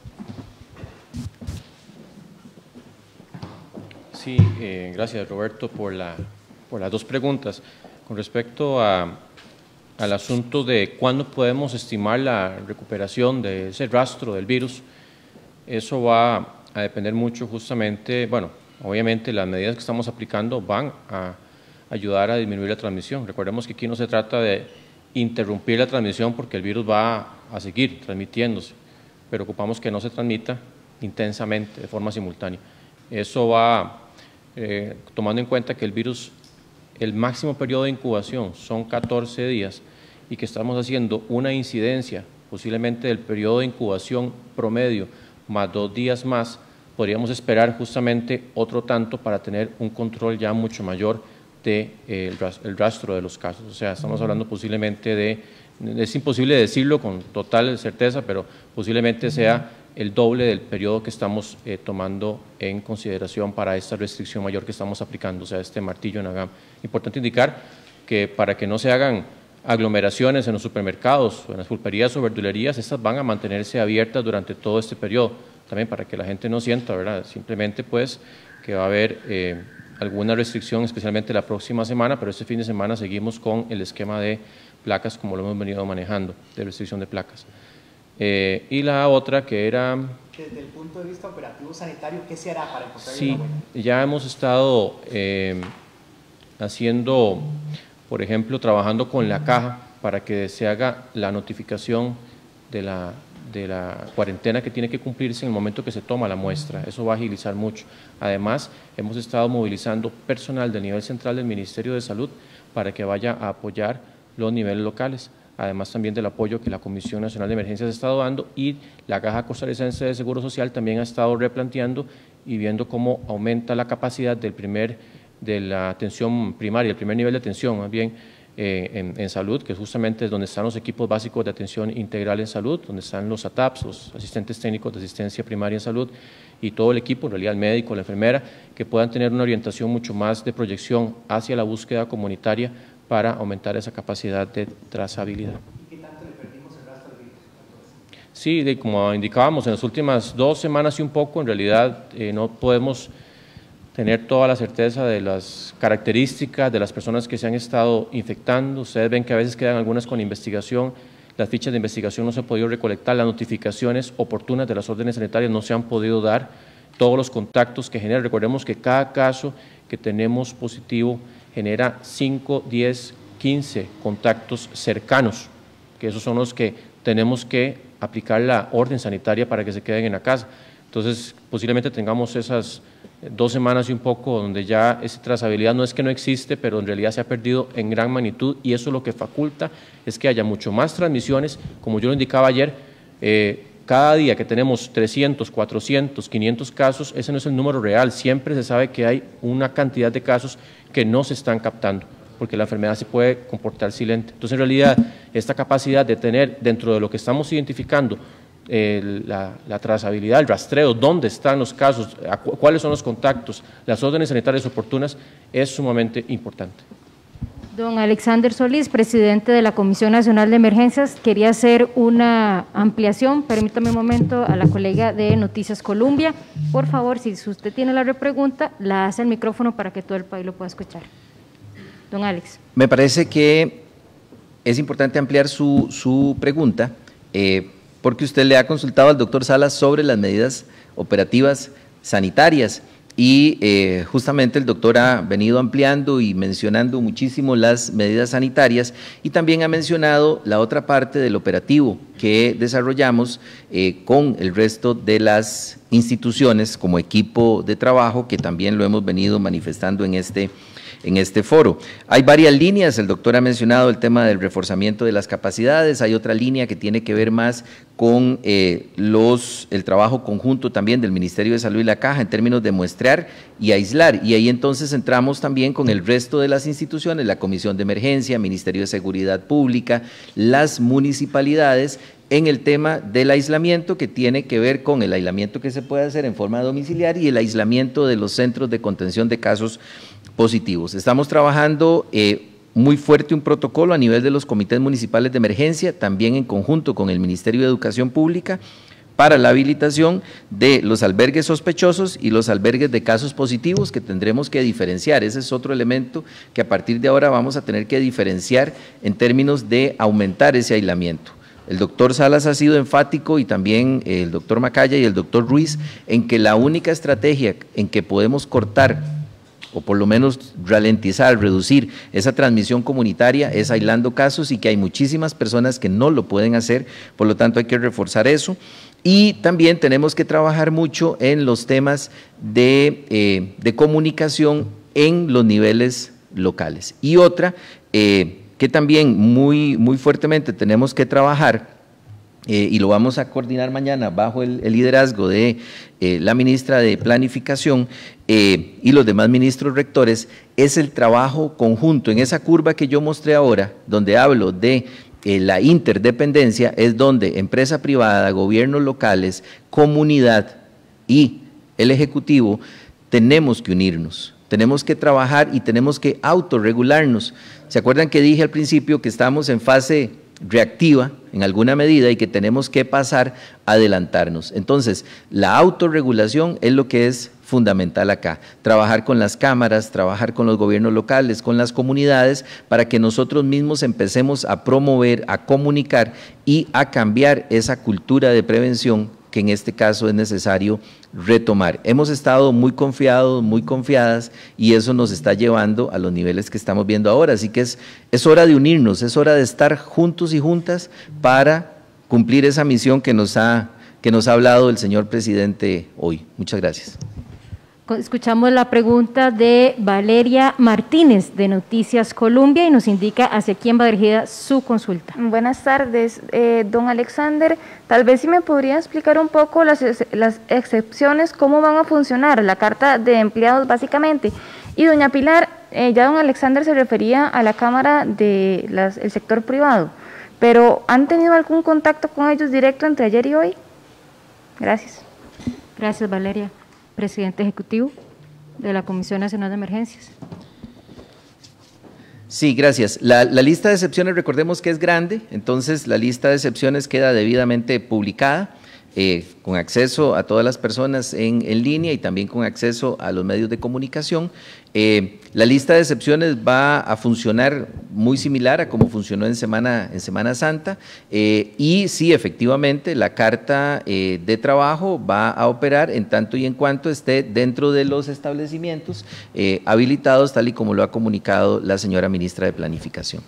Sí, eh, gracias, Roberto, por, la, por las dos preguntas. Con respecto a, al asunto de cuándo podemos estimar la recuperación de ese rastro del virus, eso va a depender mucho justamente, bueno, obviamente las medidas que estamos aplicando van a ayudar a disminuir la transmisión. Recordemos que aquí no se trata de interrumpir la transmisión porque el virus va a seguir transmitiéndose, pero ocupamos que no se transmita intensamente, de forma simultánea. Eso va, eh, tomando en cuenta que el virus, el máximo periodo de incubación son catorce días y que estamos haciendo una incidencia posiblemente del periodo de incubación promedio más dos días más, podríamos esperar justamente otro tanto para tener un control ya mucho mayor del de, eh, el rastro de los casos. O sea, estamos hablando posiblemente de, es imposible decirlo con total certeza, pero posiblemente sea el doble del periodo que estamos eh, tomando en consideración para esta restricción mayor que estamos aplicando, o sea, este martillo en Agam. Importante indicar que para que no se hagan aglomeraciones en los supermercados, en las pulperías o verdulerías, estas van a mantenerse abiertas durante todo este periodo, también para que la gente no sienta, ¿verdad? Simplemente pues que va a haber eh, alguna restricción, especialmente la próxima semana, pero este fin de semana seguimos con el esquema de placas como lo hemos venido manejando, de restricción de placas. Eh, y la otra que era… Desde el punto de vista operativo sanitario, ¿qué se hará para encontrar Sí, una buena? ya hemos estado eh, haciendo… por ejemplo, trabajando con la caja para que se haga la notificación de la, de la cuarentena que tiene que cumplirse en el momento que se toma la muestra. Eso va a agilizar mucho. Además, hemos estado movilizando personal del nivel central del Ministerio de Salud para que vaya a apoyar los niveles locales, además también del apoyo que la Comisión Nacional de Emergencias ha estado dando, y la Caja Costarricense de Seguro Social también ha estado replanteando y viendo cómo aumenta la capacidad del primer, de la atención primaria, el primer nivel de atención más bien eh, en, en salud, que justamente es donde están los equipos básicos de atención integral en salud, donde están los A T A Ps, los asistentes técnicos de asistencia primaria en salud, y todo el equipo, en realidad el médico, la enfermera, que puedan tener una orientación mucho más de proyección hacia la búsqueda comunitaria para aumentar esa capacidad de trazabilidad. ¿Y qué tanto le perdimos el rastro al virus? Sí, de, como indicábamos, en las últimas dos semanas y un poco, en realidad eh, no podemos tener toda la certeza de las características de las personas que se han estado infectando. Ustedes ven que a veces quedan algunas con investigación, las fichas de investigación no se han podido recolectar, las notificaciones oportunas de las órdenes sanitarias no se han podido dar, todos los contactos que generan. Recordemos que cada caso que tenemos positivo genera cinco, diez, quince contactos cercanos, que esos son los que tenemos que aplicar la orden sanitaria para que se queden en la casa. Entonces, posiblemente tengamos esas dos semanas y un poco donde ya esa trazabilidad no es que no existe, pero en realidad se ha perdido en gran magnitud, y eso lo que faculta es que haya mucho más transmisiones. Como yo lo indicaba ayer, eh, cada día que tenemos trescientos, cuatrocientos, quinientos casos, ese no es el número real, siempre se sabe que hay una cantidad de casos que no se están captando, porque la enfermedad se puede comportar silente. Entonces, en realidad, esta capacidad de tener dentro de lo que estamos identificando eh, la, la trazabilidad, el rastreo, dónde están los casos, cu cuáles son los contactos, las órdenes sanitarias oportunas, es sumamente importante. Don Alexander Solís, presidente de la Comisión Nacional de Emergencias, quería hacer una ampliación, permítame un momento, a la colega de Noticias Colombia. Por favor, si usted tiene la repregunta, la hace al micrófono para que todo el país lo pueda escuchar. Don Alex. Me parece que es importante ampliar su, su pregunta, eh, porque usted le ha consultado al doctor Salas sobre las medidas operativas sanitarias. Y eh, justamente el doctor ha venido ampliando y mencionando muchísimo las medidas sanitarias, y también ha mencionado la otra parte del operativo que desarrollamos eh, con el resto de las instituciones como equipo de trabajo, que también lo hemos venido manifestando en este en este foro. Hay varias líneas, el doctor ha mencionado el tema del reforzamiento de las capacidades, hay otra línea que tiene que ver más con eh, los, el trabajo conjunto también del Ministerio de Salud y la Caja en términos de muestrear y aislar, y ahí entonces entramos también con el resto de las instituciones, la Comisión de Emergencia, Ministerio de Seguridad Pública, las municipalidades, en el tema del aislamiento, que tiene que ver con el aislamiento que se puede hacer en forma domiciliar y el aislamiento de los centros de contención de casos positivos. Estamos trabajando eh, muy fuerte un protocolo a nivel de los comités municipales de emergencia, también en conjunto con el Ministerio de Educación Pública, para la habilitación de los albergues sospechosos y los albergues de casos positivos, que tendremos que diferenciar. Ese es otro elemento que a partir de ahora vamos a tener que diferenciar en términos de aumentar ese aislamiento. El doctor Salas ha sido enfático, y también el doctor Macaya y el doctor Ruiz, en que la única estrategia en que podemos cortar o por lo menos ralentizar, reducir esa transmisión comunitaria es aislando casos, y que hay muchísimas personas que no lo pueden hacer, por lo tanto hay que reforzar eso. Y también tenemos que trabajar mucho en los temas de, eh, de comunicación en los niveles locales. Y otra, eh, que también muy, muy fuertemente tenemos que trabajar, eh, y lo vamos a coordinar mañana bajo el, el liderazgo de eh, la ministra de Planificación eh, y los demás ministros rectores, es el trabajo conjunto en esa curva que yo mostré ahora, donde hablo de eh, la interdependencia, es donde empresa privada, gobiernos locales, comunidad y el Ejecutivo tenemos que unirnos. Tenemos que trabajar y tenemos que autorregularnos. ¿Se acuerdan que dije al principio que estamos en fase reactiva en alguna medida y que tenemos que pasar a adelantarnos? Entonces, la autorregulación es lo que es fundamental acá. Trabajar con las cámaras, trabajar con los gobiernos locales, con las comunidades, para que nosotros mismos empecemos a promover, a comunicar y a cambiar esa cultura de prevención que en este caso es necesario retomar. Hemos estado muy confiados, muy confiadas, y eso nos está llevando a los niveles que estamos viendo ahora. Así que es, es hora de unirnos, es hora de estar juntos y juntas para cumplir esa misión que nos ha, que nos ha hablado el señor presidente hoy. Muchas gracias. Escuchamos la pregunta de Valeria Martínez de Noticias Colombia y nos indica hacia quién va dirigida su consulta. Buenas tardes, eh, don Alexander. Tal vez si me podría explicar un poco las, las excepciones, cómo van a funcionar, la carta de empleados básicamente. Y doña Pilar, eh, ya don Alexander se refería a la Cámara del sector privado, pero ¿han tenido algún contacto con ellos directo entre ayer y hoy? Gracias. Gracias, Valeria. Presidente Ejecutivo de la Comisión Nacional de Emergencias. Sí, gracias. La, la lista de excepciones, recordemos que es grande, entonces la lista de excepciones queda debidamente publicada, eh, con acceso a todas las personas en, en línea y también con acceso a los medios de comunicación. Eh, la lista de excepciones va a funcionar muy similar a como funcionó en Semana, en Semana Santa, eh, y sí, efectivamente, la carta eh, de trabajo va a operar en tanto y en cuanto esté dentro de los establecimientos eh, habilitados, tal y como lo ha comunicado la señora ministra de Planificación.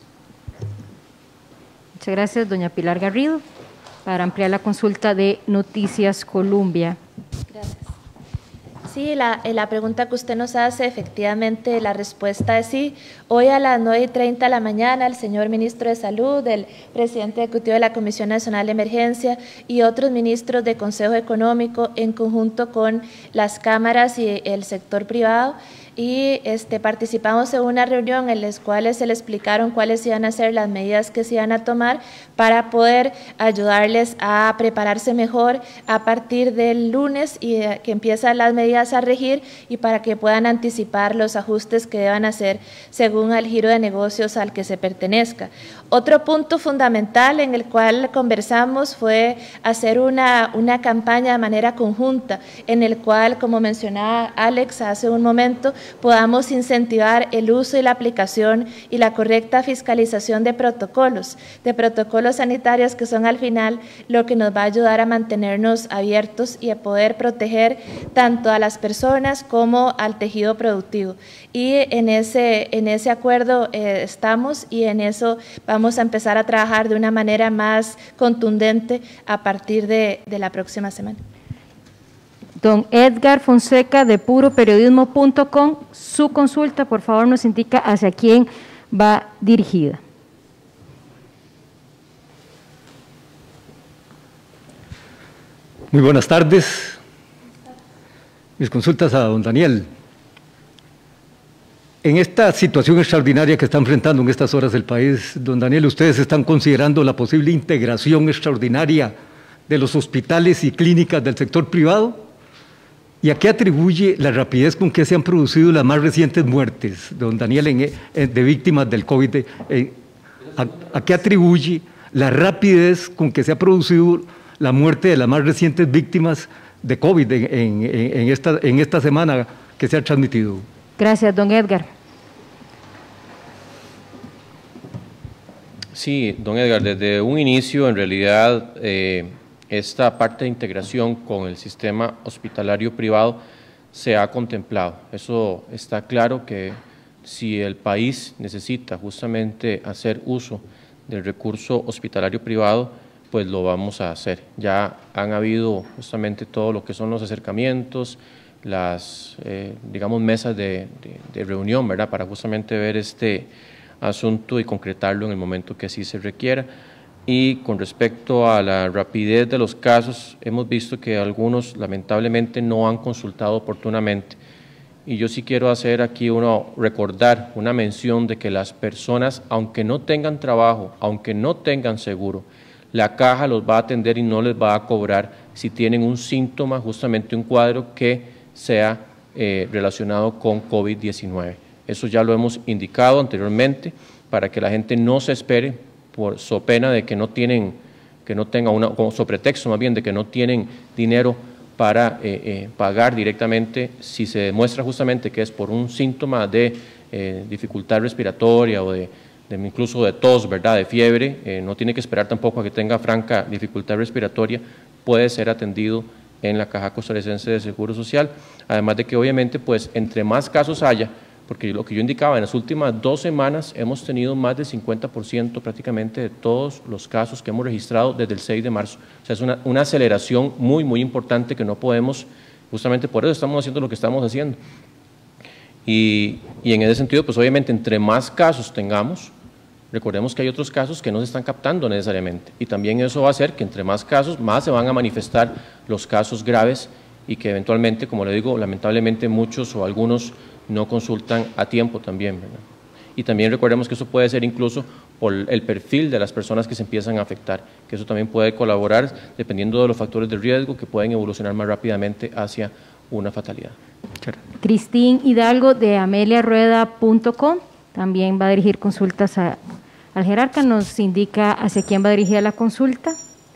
Muchas gracias, doña Pilar Garrido, para ampliar la consulta de Noticias Colombia. Gracias. Sí, la, la pregunta que usted nos hace, efectivamente la respuesta es sí. Hoy a las nueve y treinta de la mañana el señor ministro de Salud, el presidente ejecutivo de la Comisión Nacional de Emergencia y otros ministros del Consejo Económico en conjunto con las cámaras y el sector privado, y este, participamos en una reunión en las cuales se le explicaron cuáles iban a ser las medidas que se iban a tomar para poder ayudarles a prepararse mejor a partir del lunes y eh, que empiezan las medidas a regir, y para que puedan anticipar los ajustes que deban hacer según el giro de negocios al que se pertenezca. Otro punto fundamental en el cual conversamos fue hacer una, una campaña de manera conjunta, en el cual, como mencionaba Alex hace un momento, podamos incentivar el uso y la aplicación y la correcta fiscalización de protocolos, de protocolos sanitarios que son al final lo que nos va a ayudar a mantenernos abiertos y a poder proteger tanto a las personas como al tejido productivo. Y en ese, en ese acuerdo eh, estamos, y en eso vamos a empezar a trabajar de una manera más contundente a partir de, de la próxima semana. Don Edgar Fonseca de puro periodismo punto com, su consulta, por favor, nos indica hacia quién va dirigida. Muy buenas tardes. Mis consultas a don Daniel. En esta situación extraordinaria que está enfrentando en estas horas el país, don Daniel, ¿ustedes están considerando la posible integración extraordinaria de los hospitales y clínicas del sector privado? ¿Y a qué atribuye la rapidez con que se han producido las más recientes muertes, don Daniel, en, en, de víctimas del COVID? Eh, a, ¿A qué atribuye la rapidez con que se ha producido la muerte de las más recientes víctimas de COVID en, en, en, esta, en esta semana que se ha transmitido? Gracias, don Edgar. Sí, don Edgar, desde un inicio, en realidad, eh, esta parte de integración con el sistema hospitalario privado se ha contemplado. Eso está claro, que si el país necesita justamente hacer uso del recurso hospitalario privado, pues lo vamos a hacer. Ya han habido justamente todo lo que son los acercamientos, las, eh, digamos, mesas de, de, de reunión, ¿verdad?, para justamente ver este asunto y concretarlo en el momento que así se requiera. Y con respecto a la rapidez de los casos, hemos visto que algunos lamentablemente no han consultado oportunamente. Y yo sí quiero hacer aquí uno, recordar una mención de que las personas, aunque no tengan trabajo, aunque no tengan seguro, la caja los va a atender y no les va a cobrar si tienen un síntoma, justamente un cuadro que sea eh, relacionado con COVID diecinueve. Eso ya lo hemos indicado anteriormente, para que la gente no se espere por so pena de que no tienen, que no tenga una, como so pretexto más bien de que no tienen dinero para eh, eh, pagar directamente, si se demuestra justamente que es por un síntoma de eh, dificultad respiratoria o de de incluso de tos, ¿verdad?, de fiebre, eh, no tiene que esperar tampoco a que tenga franca dificultad respiratoria, puede ser atendido en la Caja Costarricense de Seguro Social, además de que obviamente pues entre más casos haya, porque lo que yo indicaba, en las últimas dos semanas hemos tenido más del cincuenta por ciento prácticamente de todos los casos que hemos registrado desde el seis de marzo, o sea, es una, una aceleración muy, muy importante que no podemos, justamente por eso estamos haciendo lo que estamos haciendo. Y, y en ese sentido, pues obviamente entre más casos tengamos, recordemos que hay otros casos que no se están captando necesariamente, y también eso va a hacer que entre más casos, más se van a manifestar los casos graves y que eventualmente, como le digo, lamentablemente muchos o algunos no consultan a tiempo también, ¿verdad? Y también recordemos que eso puede ser incluso por el perfil de las personas que se empiezan a afectar, que eso también puede colaborar dependiendo de los factores de riesgo que pueden evolucionar más rápidamente hacia una fatalidad. Cristín Hidalgo de amelia rueda punto com también va a dirigir consultas a, al jerarca, nos indica hacia quién va dirigida la consulta.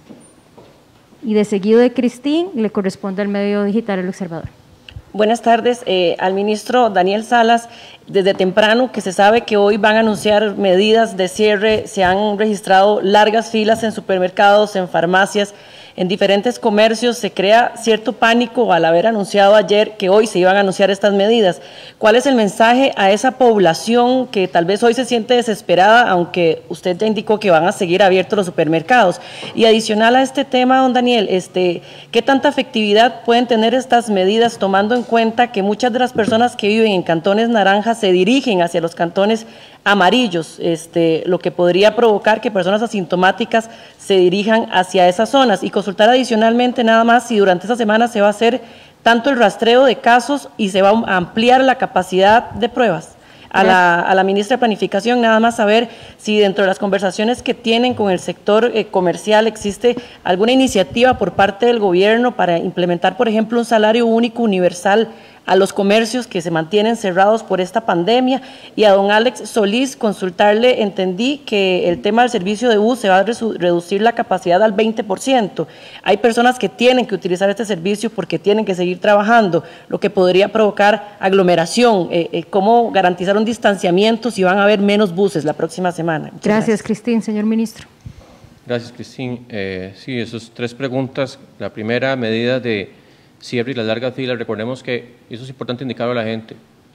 Y de seguido de Cristín le corresponde al medio digital El Observador. Buenas tardes, eh, al ministro Daniel Salas. Desde temprano que se sabe que hoy van a anunciar medidas de cierre, se han registrado largas filas en supermercados, en farmacias, en diferentes comercios. Se crea cierto pánico al haber anunciado ayer que hoy se iban a anunciar estas medidas. ¿Cuál es el mensaje a esa población que tal vez hoy se siente desesperada, aunque usted ya indicó que van a seguir abiertos los supermercados? Y adicional a este tema, don Daniel, este, ¿qué tanta efectividad pueden tener estas medidas, tomando en cuenta que muchas de las personas que viven en cantones naranjas se dirigen hacia los cantones amarillos, este, lo que podría provocar que personas asintomáticas se dirijan hacia esas zonas? Y consultar adicionalmente nada más si durante esta semana se va a hacer tanto el rastreo de casos y se va a ampliar la capacidad de pruebas. A la, a la ministra de Planificación, nada más saber si dentro de las conversaciones que tienen con el sector eh, comercial existe alguna iniciativa por parte del gobierno para implementar, por ejemplo, un salario único universal a los comercios que se mantienen cerrados por esta pandemia. Y a don Alex Solís, consultarle, entendí que el tema del servicio de bus se va a reducir la capacidad al veinte por ciento. Hay personas que tienen que utilizar este servicio porque tienen que seguir trabajando, lo que podría provocar aglomeración. Eh, eh, ¿Cómo garantizar un distanciamiento si van a haber menos buses la próxima semana? Muchas gracias, gracias, Cristín. Señor ministro. Gracias, Cristín. Eh, sí, esas tres preguntas. La primera, medida de cierre y las largas filas. Recordemos que, y eso es importante indicarlo a la gente,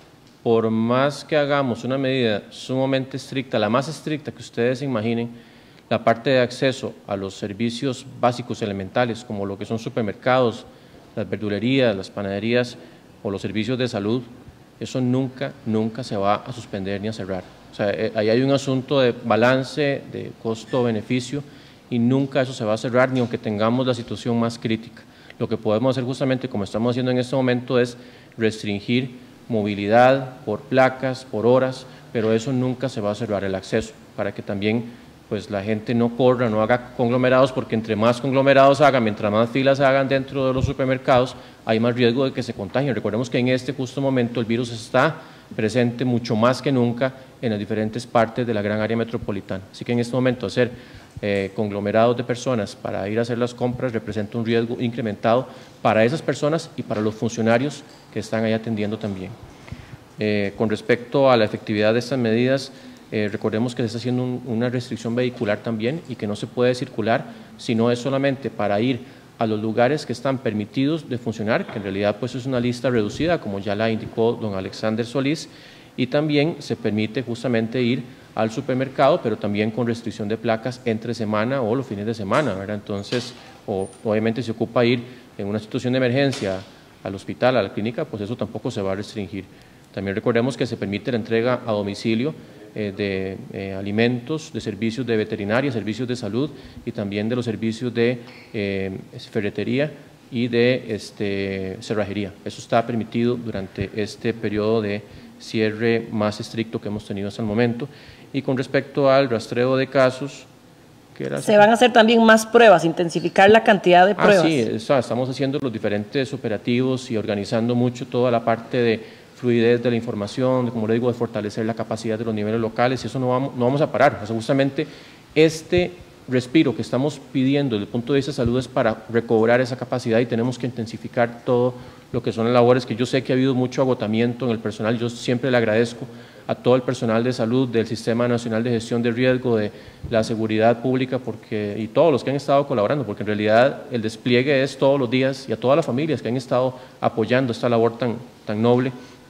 por más que hagamos una medida sumamente estricta, la más estricta que ustedes se imaginen, la parte de acceso a los servicios básicos elementales, como lo que son supermercados, las verdulerías, las panaderías o los servicios de salud, eso nunca, nunca se va a suspender ni a cerrar. O sea, eh, ahí hay un asunto de balance, de costo-beneficio, y nunca eso se va a cerrar, ni aunque tengamos la situación más crítica. Lo que podemos hacer justamente, como estamos haciendo en este momento, es restringir movilidad por placas, por horas, pero eso nunca se va a cerrar el acceso, para que también pues, la gente no corra, no haga conglomerados, porque entre más conglomerados hagan, mientras más filas hagan dentro de los supermercados, hay más riesgo de que se contagien. Recordemos que en este justo momento el virus está presente mucho más que nunca en las diferentes partes de la gran área metropolitana. Así que en este momento hacer eh, conglomerados de personas para ir a hacer las compras representa un riesgo incrementado para esas personas y para los funcionarios que están ahí atendiendo también. Eh, con respecto a la efectividad de estas medidas, eh, recordemos que se está haciendo un, una restricción vehicular también y que no se puede circular, sino es solamente para ir a los lugares que están permitidos de funcionar, que en realidad pues es una lista reducida, como ya la indicó don Alexander Solís, y también se permite justamente ir al supermercado, pero también con restricción de placas entre semana o los fines de semana, ¿verdad? Entonces, o, obviamente se ocupa ir en una situación de emergencia al hospital, a la clínica, pues eso tampoco se va a restringir. También recordemos que se permite la entrega a domicilio eh, de eh, alimentos, de servicios de veterinaria, servicios de salud y también de los servicios de eh, ferretería y de este, cerrajería. Eso está permitido durante este periodo de cierre más estricto que hemos tenido hasta el momento. Y con respecto al rastreo de casos, ¿qué era? Se van a hacer también más pruebas, intensificar la cantidad de pruebas. Ah, sí, eso, estamos haciendo los diferentes operativos y organizando mucho toda la parte de fluidez de la información, de, como le digo, de fortalecer la capacidad de los niveles locales, y eso no vamos, no vamos a parar. O sea, justamente este respiro que estamos pidiendo desde el punto de vista de salud es para recobrar esa capacidad, y tenemos que intensificar todo lo que son las labores, que yo sé que ha habido mucho agotamiento en el personal. Yo siempre le agradezco a todo el personal de salud del Sistema Nacional de Gestión de Riesgo, de la Seguridad Pública, porque, y todos los que han estado colaborando, porque en realidad el despliegue es todos los días, y a todas las familias que han estado apoyando esta labor tan, tan noble.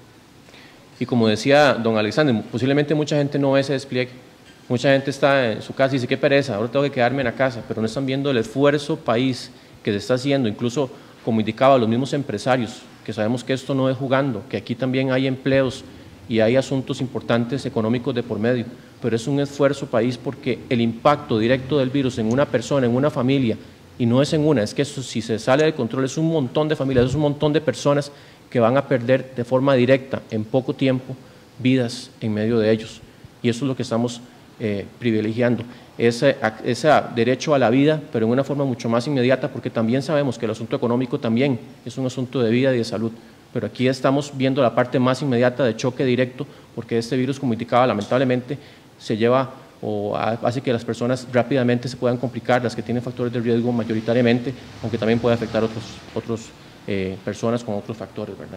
Y como decía don Alexander, posiblemente mucha gente no ve ese despliegue, mucha gente está en su casa y dice, qué pereza, ahora tengo que quedarme en la casa, pero no están viendo el esfuerzo país que se está haciendo, incluso como indicaba los mismos empresarios, que sabemos que esto no es jugando, que aquí también hay empleos y hay asuntos importantes económicos de por medio, pero es un esfuerzo país porque el impacto directo del virus en una persona, en una familia, y no es en una, es que eso, si se sale de control es un montón de familias, es un montón de personas que van a perder de forma directa, en poco tiempo, vidas en medio de ellos, y eso es lo que estamos eh, privilegiando. Ese, ese derecho a la vida, pero en una forma mucho más inmediata, porque también sabemos que el asunto económico también es un asunto de vida y de salud, pero aquí estamos viendo la parte más inmediata de choque directo, porque este virus, como indicaba, lamentablemente se lleva o hace que las personas rápidamente se puedan complicar, las que tienen factores de riesgo mayoritariamente, aunque también puede afectar a otros, otros eh, personas con otros factores, ¿verdad?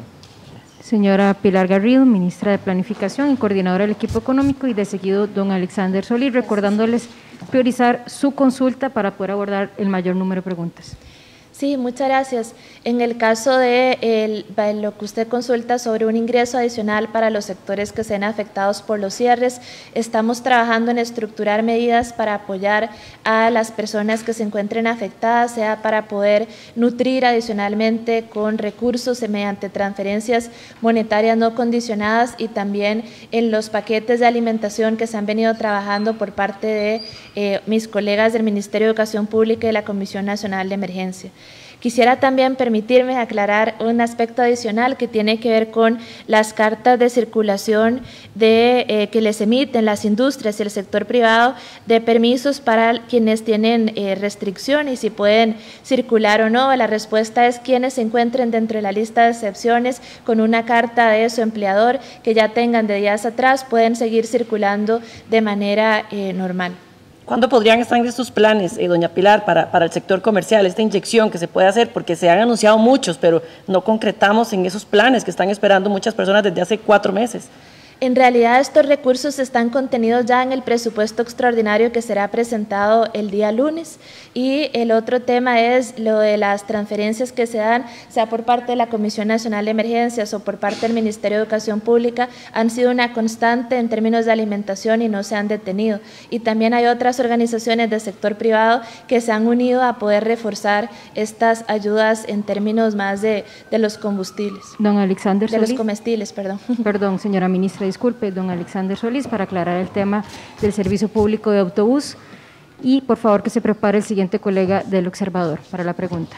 Señora Pilar Garrido, ministra de Planificación y coordinadora del equipo económico, y de seguido don Alexander Solís, recordándoles priorizar su consulta para poder abordar el mayor número de preguntas. Sí, muchas gracias. En el caso de el, lo que usted consulta sobre un ingreso adicional para los sectores que sean afectados por los cierres, estamos trabajando en estructurar medidas para apoyar a las personas que se encuentren afectadas, sea para poder nutrir adicionalmente con recursos mediante transferencias monetarias no condicionadas, y también en los paquetes de alimentación que se han venido trabajando por parte de eh, mis colegas del Ministerio de Educación Pública y de la Comisión Nacional de Emergencia. Quisiera también permitirme aclarar un aspecto adicional que tiene que ver con las cartas de circulación de, eh, que les emiten las industrias y el sector privado de permisos para quienes tienen eh, restricción y si pueden circular o no. La respuesta es quienes se encuentren dentro de la lista de excepciones con una carta de su empleador que ya tengan de días atrás pueden seguir circulando de manera eh, normal. ¿Cuándo podrían estar estos planes, eh, doña Pilar, para, para el sector comercial, esta inyección que se puede hacer? Porque se han anunciado muchos, pero no concretamos en esos planes que están esperando muchas personas desde hace cuatro meses. En realidad estos recursos están contenidos ya en el presupuesto extraordinario que será presentado el día lunes, y el otro tema es lo de las transferencias que se dan, sea por parte de la Comisión Nacional de Emergencias o por parte del Ministerio de Educación Pública, han sido una constante en términos de alimentación y no se han detenido. Y también hay otras organizaciones del sector privado que se han unido a poder reforzar estas ayudas en términos más de, de los combustibles. Don Alexander De Solís. los comestibles, perdón. Perdón, señora ministra. Disculpe, don Alexander Solís, para aclarar el tema del servicio público de autobús, y por favor que se prepare el siguiente colega del observador para la pregunta.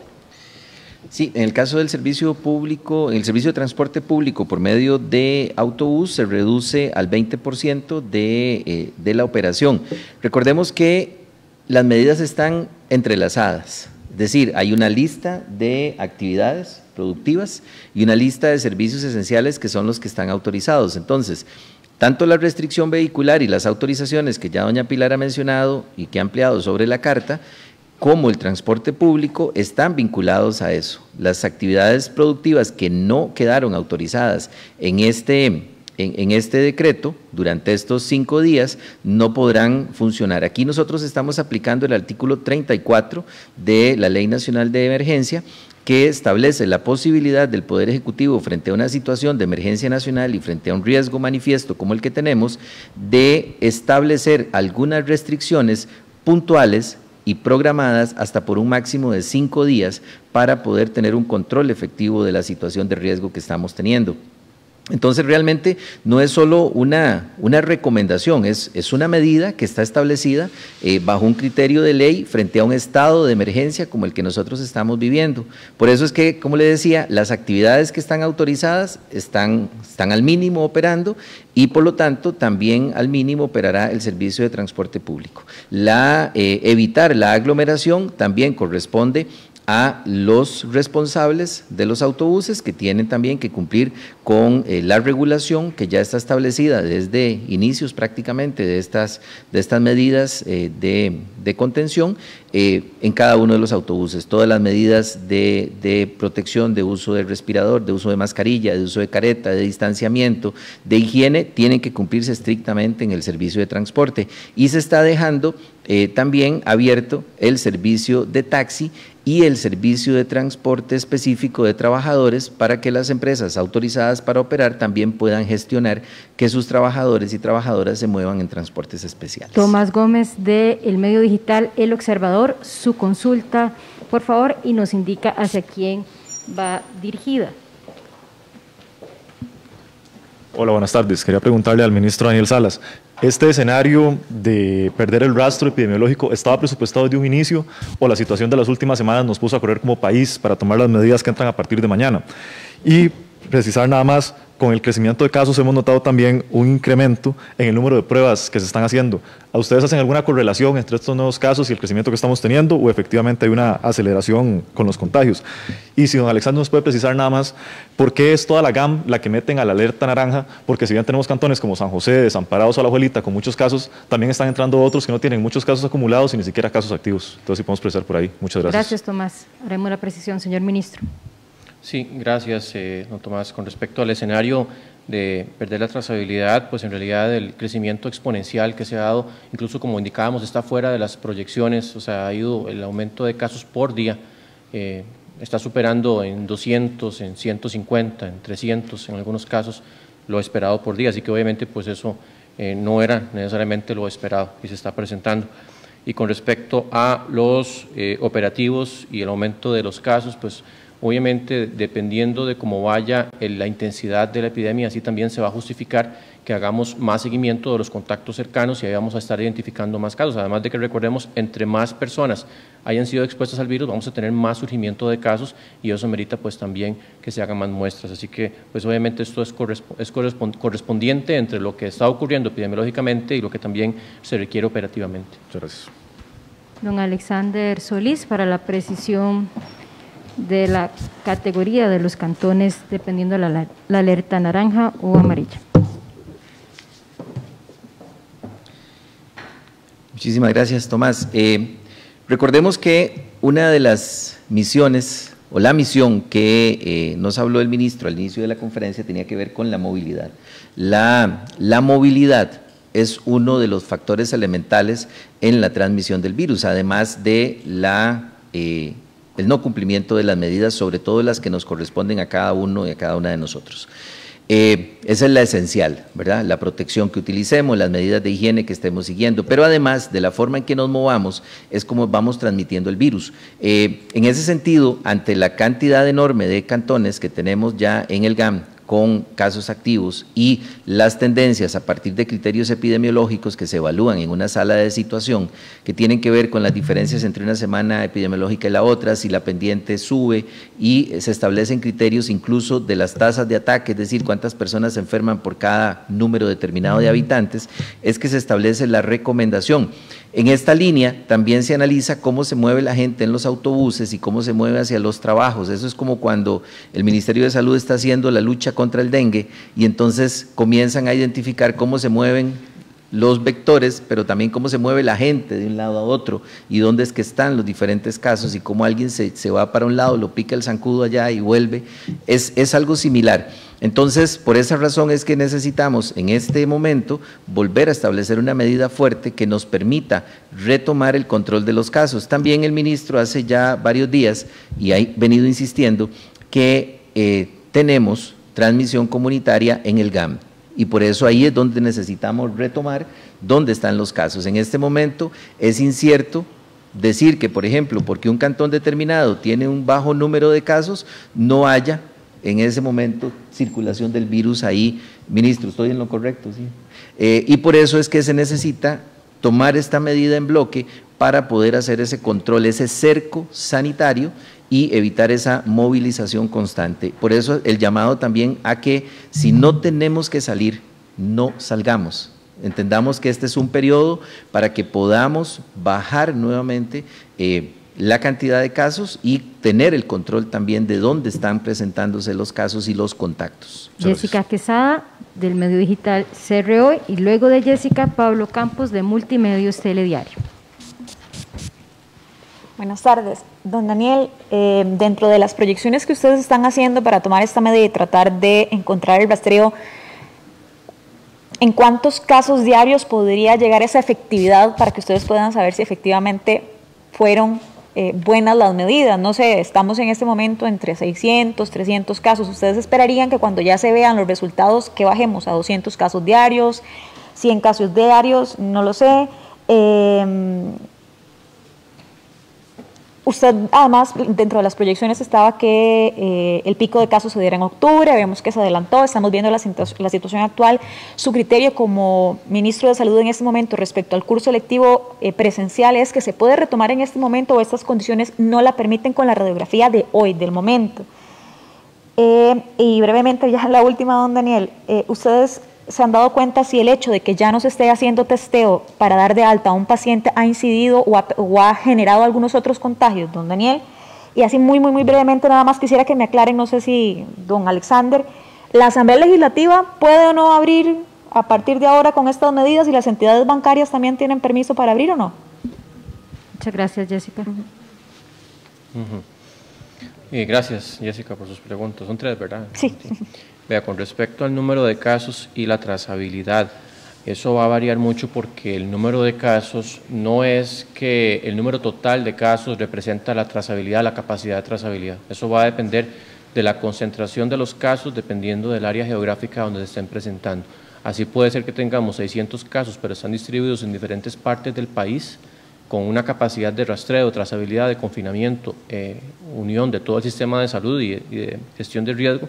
Sí, en el caso del servicio público, el servicio de transporte público por medio de autobús se reduce al veinte por ciento de, eh, de la operación. Recordemos que las medidas están entrelazadas, es decir, hay una lista de actividades productivas y una lista de servicios esenciales que son los que están autorizados. Entonces, tanto la restricción vehicular y las autorizaciones que ya doña Pilar ha mencionado y que ha ampliado sobre la carta, como el transporte público, están vinculados a eso. Las actividades productivas que no quedaron autorizadas en este, en, en este decreto durante estos cinco días no podrán funcionar. Aquí nosotros estamos aplicando el artículo treinta y cuatro de la Ley Nacional de Emergencia, que establece la posibilidad del Poder Ejecutivo frente a una situación de emergencia nacional y frente a un riesgo manifiesto como el que tenemos, de establecer algunas restricciones puntuales y programadas hasta por un máximo de cinco días para poder tener un control efectivo de la situación de riesgo que estamos teniendo. Entonces, realmente no es solo una, una recomendación, es, es una medida que está establecida eh, bajo un criterio de ley frente a un estado de emergencia como el que nosotros estamos viviendo. Por eso es que, como le decía, las actividades que están autorizadas están, están al mínimo operando, y por lo tanto también al mínimo operará el servicio de transporte público. La, eh, evitar la aglomeración también corresponde a los responsables de los autobuses, que tienen también que cumplir con eh, la regulación que ya está establecida desde inicios prácticamente de estas, de estas medidas eh, de, de contención eh, en cada uno de los autobuses. Todas las medidas de, de protección, de uso de respirador, de uso de mascarilla, de uso de careta, de distanciamiento, de higiene, tienen que cumplirse estrictamente en el servicio de transporte, y se está dejando eh, también abierto el servicio de taxi y el servicio de transporte específico de trabajadores para que las empresas autorizadas para operar también puedan gestionar que sus trabajadores y trabajadoras se muevan en transportes especiales. Tomás Gómez, de el medio digital El Observador, su consulta, por favor, y nos indica hacia quién va dirigida. Hola, buenas tardes. Quería preguntarle al ministro Daniel Salas, ¿este escenario de perder el rastro epidemiológico estaba presupuestado desde un inicio o la situación de las últimas semanas nos puso a correr como país para tomar las medidas que entran a partir de mañana? Y precisar nada más, con el crecimiento de casos hemos notado también un incremento en el número de pruebas que se están haciendo. ¿A ustedes hacen alguna correlación entre estos nuevos casos y el crecimiento que estamos teniendo, o efectivamente hay una aceleración con los contagios? Y si don Alexander nos puede precisar nada más, ¿por qué es toda la G A M la que meten a la alerta naranja? Porque si bien tenemos cantones como San José, Desamparados o Alajuelita con muchos casos, también están entrando otros que no tienen muchos casos acumulados y ni siquiera casos activos. Entonces, si podemos precisar por ahí. Muchas gracias. Gracias, Tomás. Haremos la precisión, señor ministro. Sí, gracias, eh, don Tomás. Con respecto al escenario de perder la trazabilidad, pues en realidad el crecimiento exponencial que se ha dado, incluso como indicábamos, está fuera de las proyecciones, o sea, ha ido el aumento de casos por día, eh, está superando en doscientos, en ciento cincuenta, en trescientos, en algunos casos, lo esperado por día, así que obviamente pues eso eh, no era necesariamente lo esperado y se está presentando. Y con respecto a los eh, operativos y el aumento de los casos, pues obviamente, dependiendo de cómo vaya la intensidad de la epidemia, así también se va a justificar que hagamos más seguimiento de los contactos cercanos y ahí vamos a estar identificando más casos. Además de que recordemos, entre más personas hayan sido expuestas al virus, vamos a tener más surgimiento de casos y eso merita pues también que se hagan más muestras. Así que, pues obviamente esto es, corresp es correspondiente entre lo que está ocurriendo epidemiológicamente y lo que también se requiere operativamente. Muchas gracias. Don Alexander Solís, para la precisión de la categoría de los cantones, dependiendo de la, la alerta naranja o amarilla. Muchísimas gracias, Tomás. Eh, recordemos que una de las misiones o la misión que eh, nos habló el ministro al inicio de la conferencia tenía que ver con la movilidad. La, la movilidad es uno de los factores elementales en la transmisión del virus, además de la eh, el no cumplimiento de las medidas, sobre todo las que nos corresponden a cada uno y a cada una de nosotros. Eh, esa es la esencial, ¿verdad? La protección que utilicemos, las medidas de higiene que estemos siguiendo, pero además de la forma en que nos movamos es como vamos transmitiendo el virus. Eh, en ese sentido, ante la cantidad enorme de cantones que tenemos ya en el G A M, con casos activos y las tendencias a partir de criterios epidemiológicos que se evalúan en una sala de situación que tienen que ver con las diferencias entre una semana epidemiológica y la otra, si la pendiente sube y se establecen criterios incluso de las tasas de ataque, es decir, cuántas personas se enferman por cada número determinado de habitantes, es que se establece la recomendación. En esta línea también se analiza cómo se mueve la gente en los autobuses y cómo se mueve hacia los trabajos. Eso es como cuando el Ministerio de Salud está haciendo la lucha contra el dengue y entonces comienzan a identificar cómo se mueven los vectores, pero también cómo se mueve la gente de un lado a otro y dónde es que están los diferentes casos y cómo alguien se, se va para un lado, lo pica el zancudo allá y vuelve. Es, es algo similar. Entonces, por esa razón es que necesitamos en este momento volver a establecer una medida fuerte que nos permita retomar el control de los casos. También el ministro hace ya varios días, y ha venido insistiendo, que eh, tenemos transmisión comunitaria en el G A M, y por eso ahí es donde necesitamos retomar dónde están los casos. En este momento es incierto decir que, por ejemplo, porque un cantón determinado tiene un bajo número de casos, no haya en ese momento circulación del virus ahí. Ministro, ¿estoy en lo correcto? Sí. Eh, y por eso es que se necesita tomar esta medida en bloque para poder hacer ese control, ese cerco sanitario y evitar esa movilización constante. Por eso el llamado también a que si no tenemos que salir, no salgamos. Entendamos que este es un periodo para que podamos bajar nuevamente eh, la cantidad de casos y tener el control también de dónde están presentándose los casos y los contactos. Jessica Quesada, del medio digital C R O, y luego de Jessica, Pablo Campos, de Multimedios Telediario. Buenas tardes. Don Daniel, eh, dentro de las proyecciones que ustedes están haciendo para tomar esta medida y tratar de encontrar el rastreo, ¿en cuántos casos diarios podría llegar esa efectividad para que ustedes puedan saber si efectivamente fueron eh, buenas las medidas? No sé, estamos en este momento entre seiscientos, trescientos casos. ¿Ustedes esperarían que cuando ya se vean los resultados que bajemos a doscientos casos diarios, cien casos diarios? No lo sé. Eh, Usted, además, dentro de las proyecciones estaba que eh, el pico de casos se diera en octubre, vemos que se adelantó, estamos viendo la, situ la situación actual. Su criterio como ministro de Salud en este momento respecto al curso lectivo eh, presencial es que se puede retomar en este momento o estas condiciones no la permiten con la radiografía de hoy, del momento. Eh, y brevemente, ya la última, don Daniel, eh, ustedes se han dado cuenta si el hecho de que ya no se esté haciendo testeo para dar de alta a un paciente ha incidido o ha, o ha generado algunos otros contagios, don Daniel. Y así muy, muy, muy brevemente nada más quisiera que me aclaren, no sé si don Alexander, ¿la Asamblea Legislativa puede o no abrir a partir de ahora con estas medidas y las entidades bancarias también tienen permiso para abrir o no? Muchas gracias, Jessica. Uh-huh. Y gracias, Jessica, por sus preguntas. Son tres, ¿verdad? Sí. sí. Vea, con respecto al número de casos y la trazabilidad, eso va a variar mucho porque el número de casos no es que el número total de casos representa la trazabilidad, la capacidad de trazabilidad. Eso va a depender de la concentración de los casos dependiendo del área geográfica donde se estén presentando. Así puede ser que tengamos seiscientos casos, pero están distribuidos en diferentes partes del país con una capacidad de rastreo, trazabilidad, de confinamiento, eh, unión de todo el sistema de salud y, y de gestión de riesgo.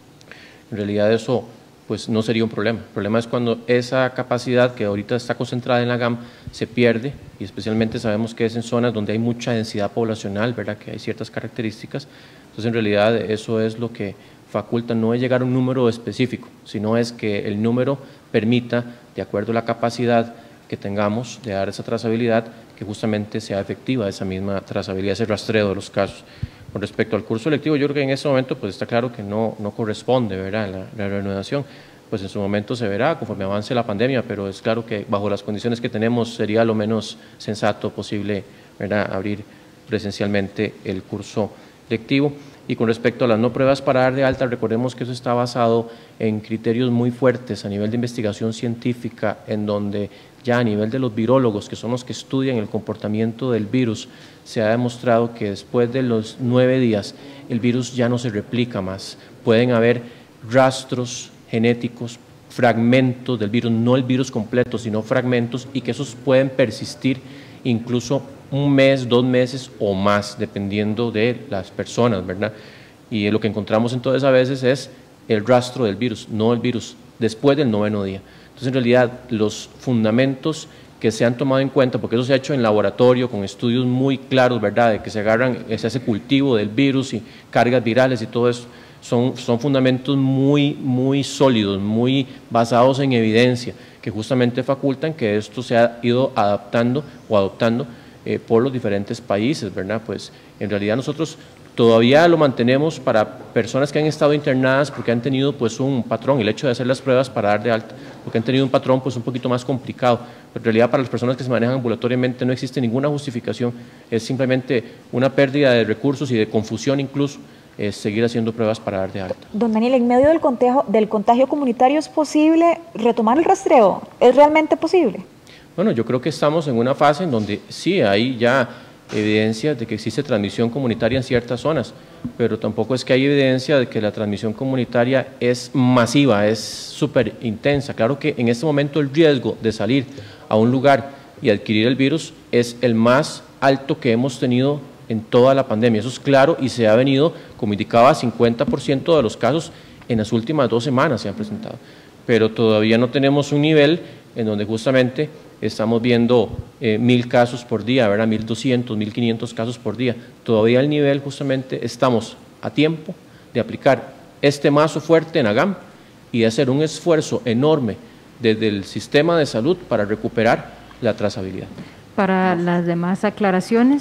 En realidad eso pues no sería un problema. El problema es cuando esa capacidad que ahorita está concentrada en la G A M se pierde, y especialmente sabemos que es en zonas donde hay mucha densidad poblacional, ¿verdad?, que hay ciertas características. Entonces en realidad eso es lo que faculta, no es llegar a un número específico, sino es que el número permita, de acuerdo a la capacidad que tengamos de dar esa trazabilidad, que justamente sea efectiva esa misma trazabilidad, ese rastreo de los casos. Con respecto al curso lectivo, yo creo que en este momento pues está claro que no, no corresponde, ¿verdad?, la, la reanudación. Pues en su momento se verá conforme avance la pandemia, pero es claro que bajo las condiciones que tenemos sería lo menos sensato posible, ¿verdad?, abrir presencialmente el curso lectivo. Y con respecto a las no pruebas para dar de alta, recordemos que eso está basado en criterios muy fuertes a nivel de investigación científica, en donde ya a nivel de los virólogos, que son los que estudian el comportamiento del virus, se ha demostrado que después de los nueve días el virus ya no se replica más. Pueden haber rastros genéticos, fragmentos del virus, no el virus completo, sino fragmentos, y que esos pueden persistir incluso un mes, dos meses o más, dependiendo de las personas, ¿verdad? Y lo que encontramos entonces a veces es el rastro del virus, no el virus, después del noveno día. Entonces, en realidad, los fundamentos que se han tomado en cuenta, porque eso se ha hecho en laboratorio, con estudios muy claros, ¿verdad?, de que se agarran, se hace cultivo del virus y cargas virales y todo eso, son, son fundamentos muy, muy sólidos, muy basados en evidencia, que justamente facultan que esto se ha ido adaptando o adoptando eh, por los diferentes países, ¿verdad? Pues en realidad nosotros todavía lo mantenemos para personas que han estado internadas porque han tenido pues un patrón, el hecho de hacer las pruebas para dar de alta, porque han tenido un patrón pues un poquito más complicado. Pero en realidad para las personas que se manejan ambulatoriamente no existe ninguna justificación, es simplemente una pérdida de recursos y de confusión incluso, es seguir haciendo pruebas para dar de alta. Don Daniel, en medio del contagio, del contagio comunitario, ¿es posible retomar el rastreo? ¿Es realmente posible? Bueno, yo creo que estamos en una fase en donde sí hay ya evidencia de que existe transmisión comunitaria en ciertas zonas, pero tampoco es que hay evidencia de que la transmisión comunitaria es masiva, es súper intensa. Claro que en este momento el riesgo de salir a un lugar y adquirir el virus es el más alto que hemos tenido en toda la pandemia, eso es claro, y se ha venido, como indicaba, cincuenta por ciento de los casos en las últimas dos semanas se han presentado, pero todavía no tenemos un nivel en donde justamente estamos viendo eh, mil casos por día, ¿verdad? mil doscientos, mil quinientos casos por día, todavía el nivel justamente estamos a tiempo de aplicar este mazo fuerte en A G A M y de hacer un esfuerzo enorme desde el sistema de salud para recuperar la trazabilidad. Para las demás aclaraciones.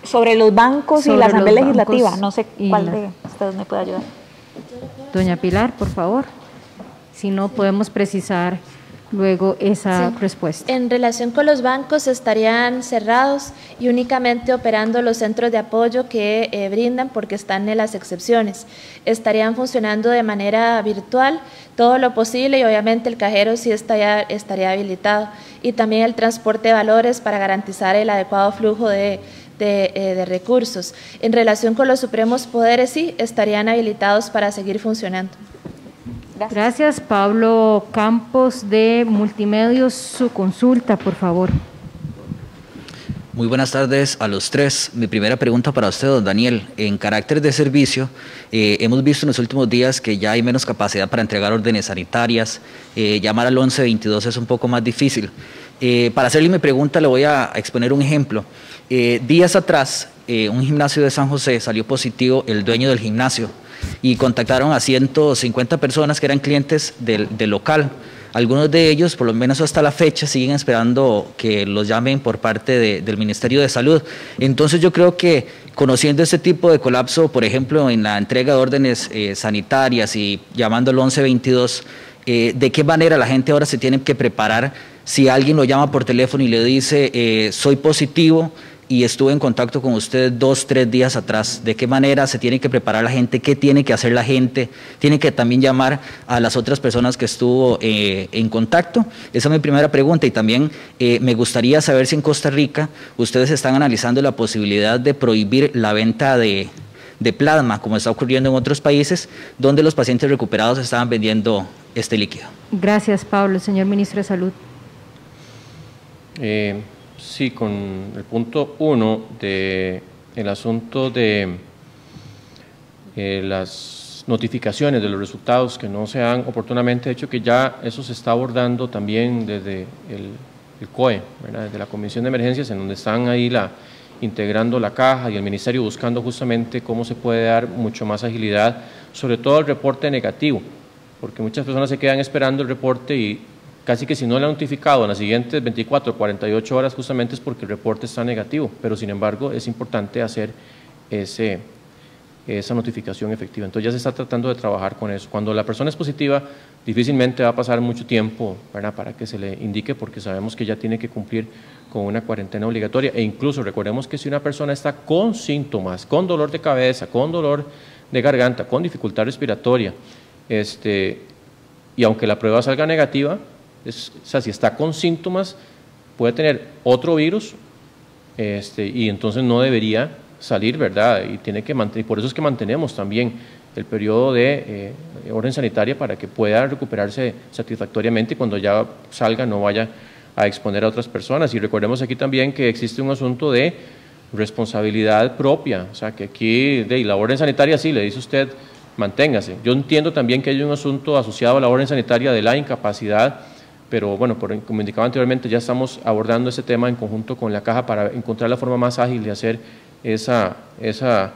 Sobre los bancos Sobre y la Asamblea los Legislativa, bancos no sé y cuál la- de ustedes me puede ayudar. Doña Pilar, por favor. Si no, podemos precisar luego esa Sí. respuesta. En relación con los bancos, estarían cerrados y únicamente operando los centros de apoyo que eh, brindan porque están en las excepciones. Estarían funcionando de manera virtual todo lo posible y obviamente el cajero sí estaría, estaría habilitado. Y también el transporte de valores para garantizar el adecuado flujo de, de, eh, de recursos. En relación con los supremos poderes, sí, estarían habilitados para seguir funcionando. Gracias. Gracias, Pablo Campos de Multimedios. Su consulta, por favor. Muy buenas tardes a los tres. Mi primera pregunta para usted, don Daniel. En carácter de servicio, eh, hemos visto en los últimos días que ya hay menos capacidad para entregar órdenes sanitarias. Eh, llamar al once veintidós es un poco más difícil. Eh, para hacerle mi pregunta, le voy a exponer un ejemplo. Eh, días atrás, eh, un gimnasio de San José salió positivo el dueño del gimnasio y contactaron a ciento cincuenta personas que eran clientes del, del local. Algunos de ellos, por lo menos hasta la fecha, siguen esperando que los llamen por parte de, del Ministerio de Salud. Entonces yo creo que conociendo este tipo de colapso, por ejemplo, en la entrega de órdenes eh, sanitarias y llamando al once veintidós, eh, ¿de qué manera la gente ahora se tiene que preparar si alguien lo llama por teléfono y le dice eh, soy positivo y estuve en contacto con usted dos, tres días atrás? ¿De qué manera se tiene que preparar la gente? ¿Qué tiene que hacer la gente? ¿Tiene que también llamar a las otras personas que estuvo eh, en contacto? Esa es mi primera pregunta. Y también eh, me gustaría saber si en Costa Rica ustedes están analizando la posibilidad de prohibir la venta de, de plasma, como está ocurriendo en otros países, donde los pacientes recuperados estaban vendiendo este líquido. Gracias, Pablo. Señor Ministro de Salud. Eh, sí, con el punto uno de el asunto de eh, las notificaciones de los resultados que no se han oportunamente hecho, que ya eso se está abordando también desde el, el C O E, ¿verdad? Desde la Comisión de Emergencias, en donde están ahí la, integrando la caja y el Ministerio buscando justamente cómo se puede dar mucho más agilidad, sobre todo el reporte negativo, porque muchas personas se quedan esperando el reporte y casi que si no le han notificado en las siguientes veinticuatro o cuarenta y ocho horas justamente es porque el reporte está negativo, pero sin embargo es importante hacer ese, esa notificación efectiva. Entonces ya se está tratando de trabajar con eso. Cuando la persona es positiva, difícilmente va a pasar mucho tiempo, ¿verdad?, para que se le indique, porque sabemos que ya tiene que cumplir con una cuarentena obligatoria, e incluso recordemos que si una persona está con síntomas, con dolor de cabeza, con dolor de garganta, con dificultad respiratoria, este, y aunque la prueba salga negativa, Es, o sea, si está con síntomas, puede tener otro virus este, y entonces no debería salir, ¿verdad? Y, tiene que mantener, y por eso es que mantenemos también el periodo de eh, orden sanitaria para que pueda recuperarse satisfactoriamente y cuando ya salga no vaya a exponer a otras personas. Y recordemos aquí también que existe un asunto de responsabilidad propia, o sea, que aquí de la orden sanitaria sí, le dice usted, manténgase. Yo entiendo también que hay un asunto asociado a la orden sanitaria de la incapacidad, pero bueno, por, como indicaba anteriormente, ya estamos abordando ese tema en conjunto con la caja para encontrar la forma más ágil de hacer esa, esa,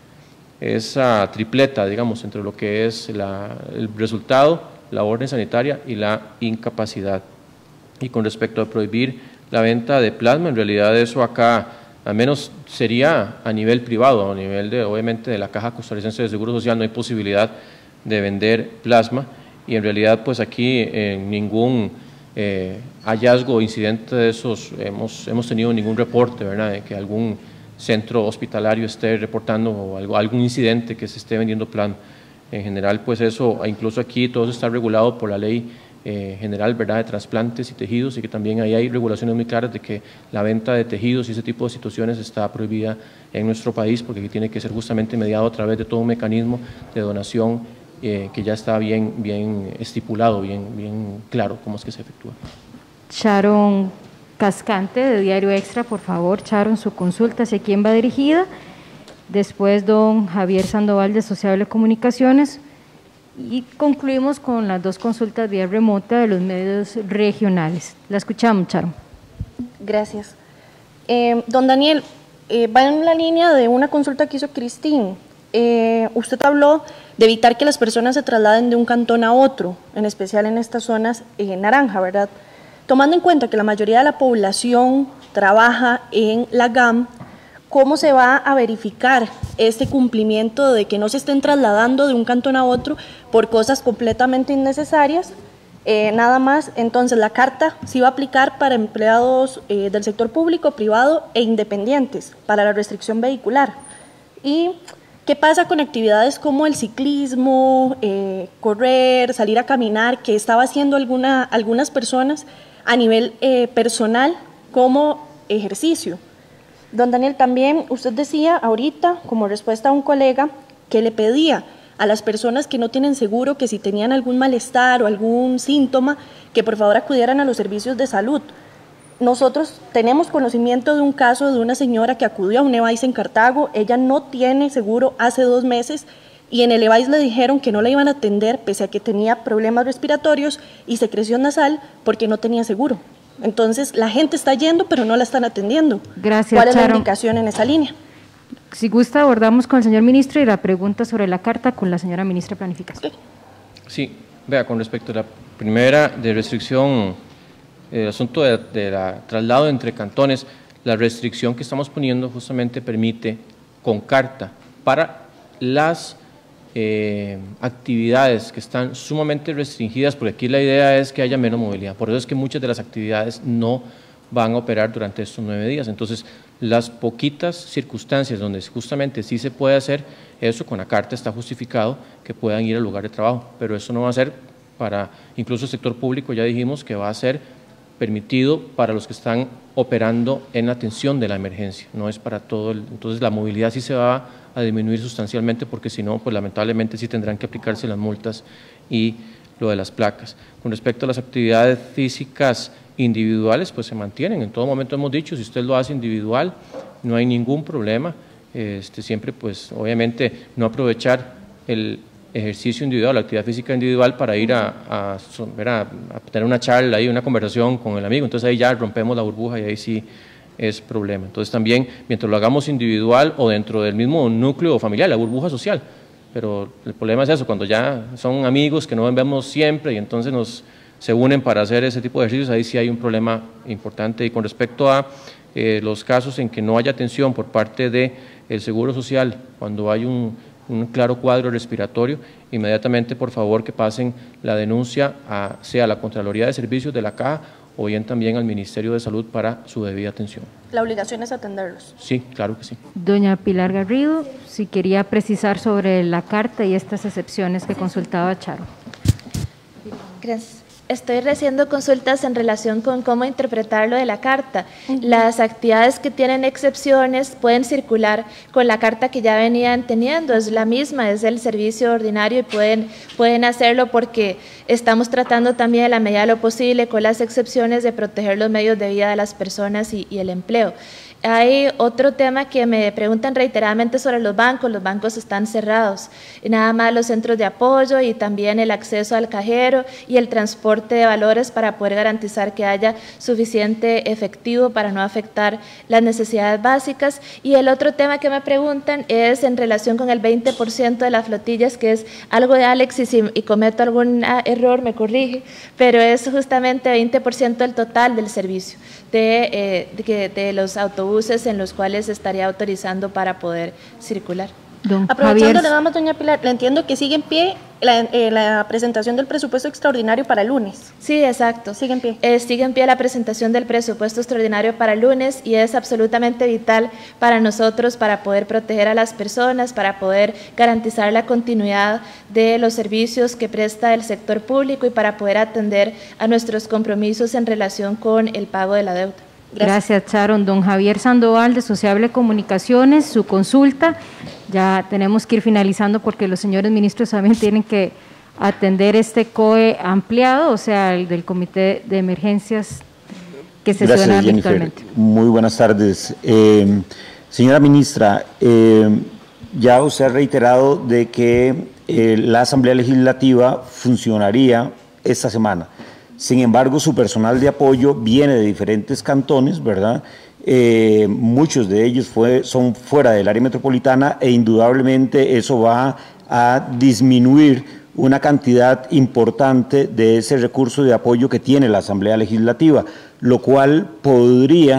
esa tripleta, digamos, entre lo que es la, el resultado, la orden sanitaria y la incapacidad. Y con respecto a prohibir la venta de plasma, en realidad eso acá, al menos sería a nivel privado, a nivel de, obviamente, de la Caja Costarricense de Seguro Social, no hay posibilidad de vender plasma, y en realidad pues aquí en ningún eh, hallazgo o incidente de esos hemos, hemos tenido ningún reporte, ¿verdad?, de que algún centro hospitalario esté reportando o algo, algún incidente que se esté vendiendo plasma. En general pues eso, incluso aquí todo eso está regulado por la ley eh, general, ¿verdad?, de trasplantes y tejidos, y que también ahí hay regulaciones muy claras de que la venta de tejidos y ese tipo de situaciones está prohibida en nuestro país, porque aquí tiene que ser justamente mediado a través de todo un mecanismo de donación Eh, que ya está bien, bien estipulado, bien, bien claro cómo es que se efectúa. Sharon Cascante, de Diario Extra, por favor. Sharon, su consulta, ¿hacia quién va dirigida? Después, don Javier Sandoval, de Sociable Comunicaciones. Y concluimos con las dos consultas vía remota de los medios regionales. La escuchamos, Sharon. Gracias. Eh, don Daniel, eh, va en la línea de una consulta que hizo Cristín. Eh, usted habló de evitar que las personas se trasladen de un cantón a otro, en especial en estas zonas eh, naranja, ¿verdad? Tomando en cuenta que la mayoría de la población trabaja en la G A M, ¿cómo se va a verificar este cumplimiento de que no se estén trasladando de un cantón a otro por cosas completamente innecesarias? Eh, nada más, entonces la carta sí va a aplicar para empleados eh, del sector público, privado e independientes para la restricción vehicular. ¿Y qué pasa con actividades como el ciclismo, eh, correr, salir a caminar, que estaba haciendo alguna, algunas personas a nivel eh, personal como ejercicio? Don Daniel, también usted decía ahorita, como respuesta a un colega, que le pedía a las personas que no tienen seguro, que si tenían algún malestar o algún síntoma, que por favor acudieran a los servicios de salud. Nosotros tenemos conocimiento de un caso de una señora que acudió a un EVAIS en Cartago, ella no tiene seguro hace dos meses y en el EVAIS le dijeron que no la iban a atender pese a que tenía problemas respiratorios y secreción nasal porque no tenía seguro. Entonces la gente está yendo pero no la están atendiendo. Gracias, ¿Cuál es Charo? la indicación en esa línea? Si gusta, abordamos con el señor ministro y la pregunta sobre la carta con la señora ministra de Planificación. Sí, vea, con respecto a la primera de restricción, el asunto de, de la traslado entre cantones, la restricción que estamos poniendo justamente permite con carta para las eh, actividades que están sumamente restringidas, porque aquí la idea es que haya menos movilidad, por eso es que muchas de las actividades no van a operar durante estos nueve días. Entonces, las poquitas circunstancias donde justamente sí se puede hacer eso, con la carta está justificado que puedan ir al lugar de trabajo, pero eso no va a ser para, incluso el sector público ya dijimos que va a ser permitido para los que están operando en la atención de la emergencia, no es para todo el, entonces la movilidad sí se va a disminuir sustancialmente porque si no, pues lamentablemente sí tendrán que aplicarse las multas y lo de las placas. Con respecto a las actividades físicas individuales, pues se mantienen, en todo momento hemos dicho, si usted lo hace individual, no hay ningún problema, este, siempre pues obviamente no aprovechar el ejercicio individual, la actividad física individual para ir a, a, a, a tener una charla, ahí, una conversación con el amigo, entonces ahí ya rompemos la burbuja y ahí sí es problema. Entonces también, mientras lo hagamos individual o dentro del mismo núcleo familiar, la burbuja social, pero el problema es eso, cuando ya son amigos que no vemos siempre y entonces nos se unen para hacer ese tipo de ejercicios, ahí sí hay un problema importante. Y con respecto a eh, los casos en que no haya atención por parte del Seguro Social, cuando hay un, un claro cuadro respiratorio, inmediatamente por favor que pasen la denuncia a, sea a la Contraloría de Servicios de la Caja o bien también al Ministerio de Salud para su debida atención. La obligación es atenderlos. Sí, claro que sí. Doña Pilar Garrido, si quería precisar sobre la carta y estas excepciones que consultaba Charo. Gracias. Estoy haciendo consultas en relación con cómo interpretar lo de la carta. Uh-huh. Las actividades que tienen excepciones pueden circular con la carta que ya venían teniendo, es la misma, es el servicio ordinario y pueden, pueden hacerlo porque estamos tratando también de la medida de lo posible con las excepciones de proteger los medios de vida de las personas y, y el empleo. Hay otro tema que me preguntan reiteradamente sobre los bancos. Los bancos están cerrados, y nada más los centros de apoyo y también el acceso al cajero y el transporte de valores para poder garantizar que haya suficiente efectivo para no afectar las necesidades básicas. Y el otro tema que me preguntan es en relación con el veinte por ciento de las flotillas, que es algo de Alex, y si y cometo algún error me corrige, pero es justamente veinte por ciento del total del servicio de, eh, de, de los autobuses en los cuales estaría autorizando para poder circular. Don Aprovechando, nada más, doña Pilar, le entiendo que sigue en pie la, eh, la presentación del presupuesto extraordinario para el lunes. Sí, exacto. Sigue en pie. Eh, sigue en pie la presentación del presupuesto extraordinario para el lunes y es absolutamente vital para nosotros para poder proteger a las personas, para poder garantizar la continuidad de los servicios que presta el sector público y para poder atender a nuestros compromisos en relación con el pago de la deuda. Gracias, Gracias Sharon. Don Javier Sandoval, de Sociable Comunicaciones, su consulta. Ya tenemos que ir finalizando porque los señores ministros también tienen que atender este C O E ampliado, o sea, el del Comité de Emergencias que sesiona virtualmente. Muy buenas tardes. Eh, señora ministra, eh, ya usted ha reiterado de que eh, la Asamblea Legislativa funcionaría esta semana. Sin embargo, su personal de apoyo viene de diferentes cantones, ¿verdad? Eh, muchos de ellos fue, son fuera del área metropolitana e indudablemente eso va a disminuir una cantidad importante de ese recurso de apoyo que tiene la Asamblea Legislativa, lo cual podría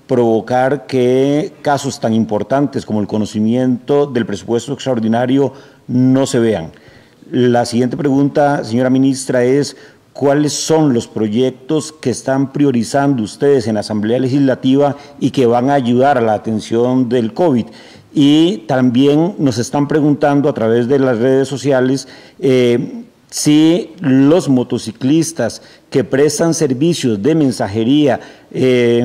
provocar que casos tan importantes como el conocimiento del presupuesto extraordinario no se vean. La siguiente pregunta, señora ministra, es ¿cuáles son los proyectos que están priorizando ustedes en la Asamblea Legislativa y que van a ayudar a la atención del COVID? Y también nos están preguntando a través de las redes sociales eh, si los motociclistas que prestan servicios de mensajería eh,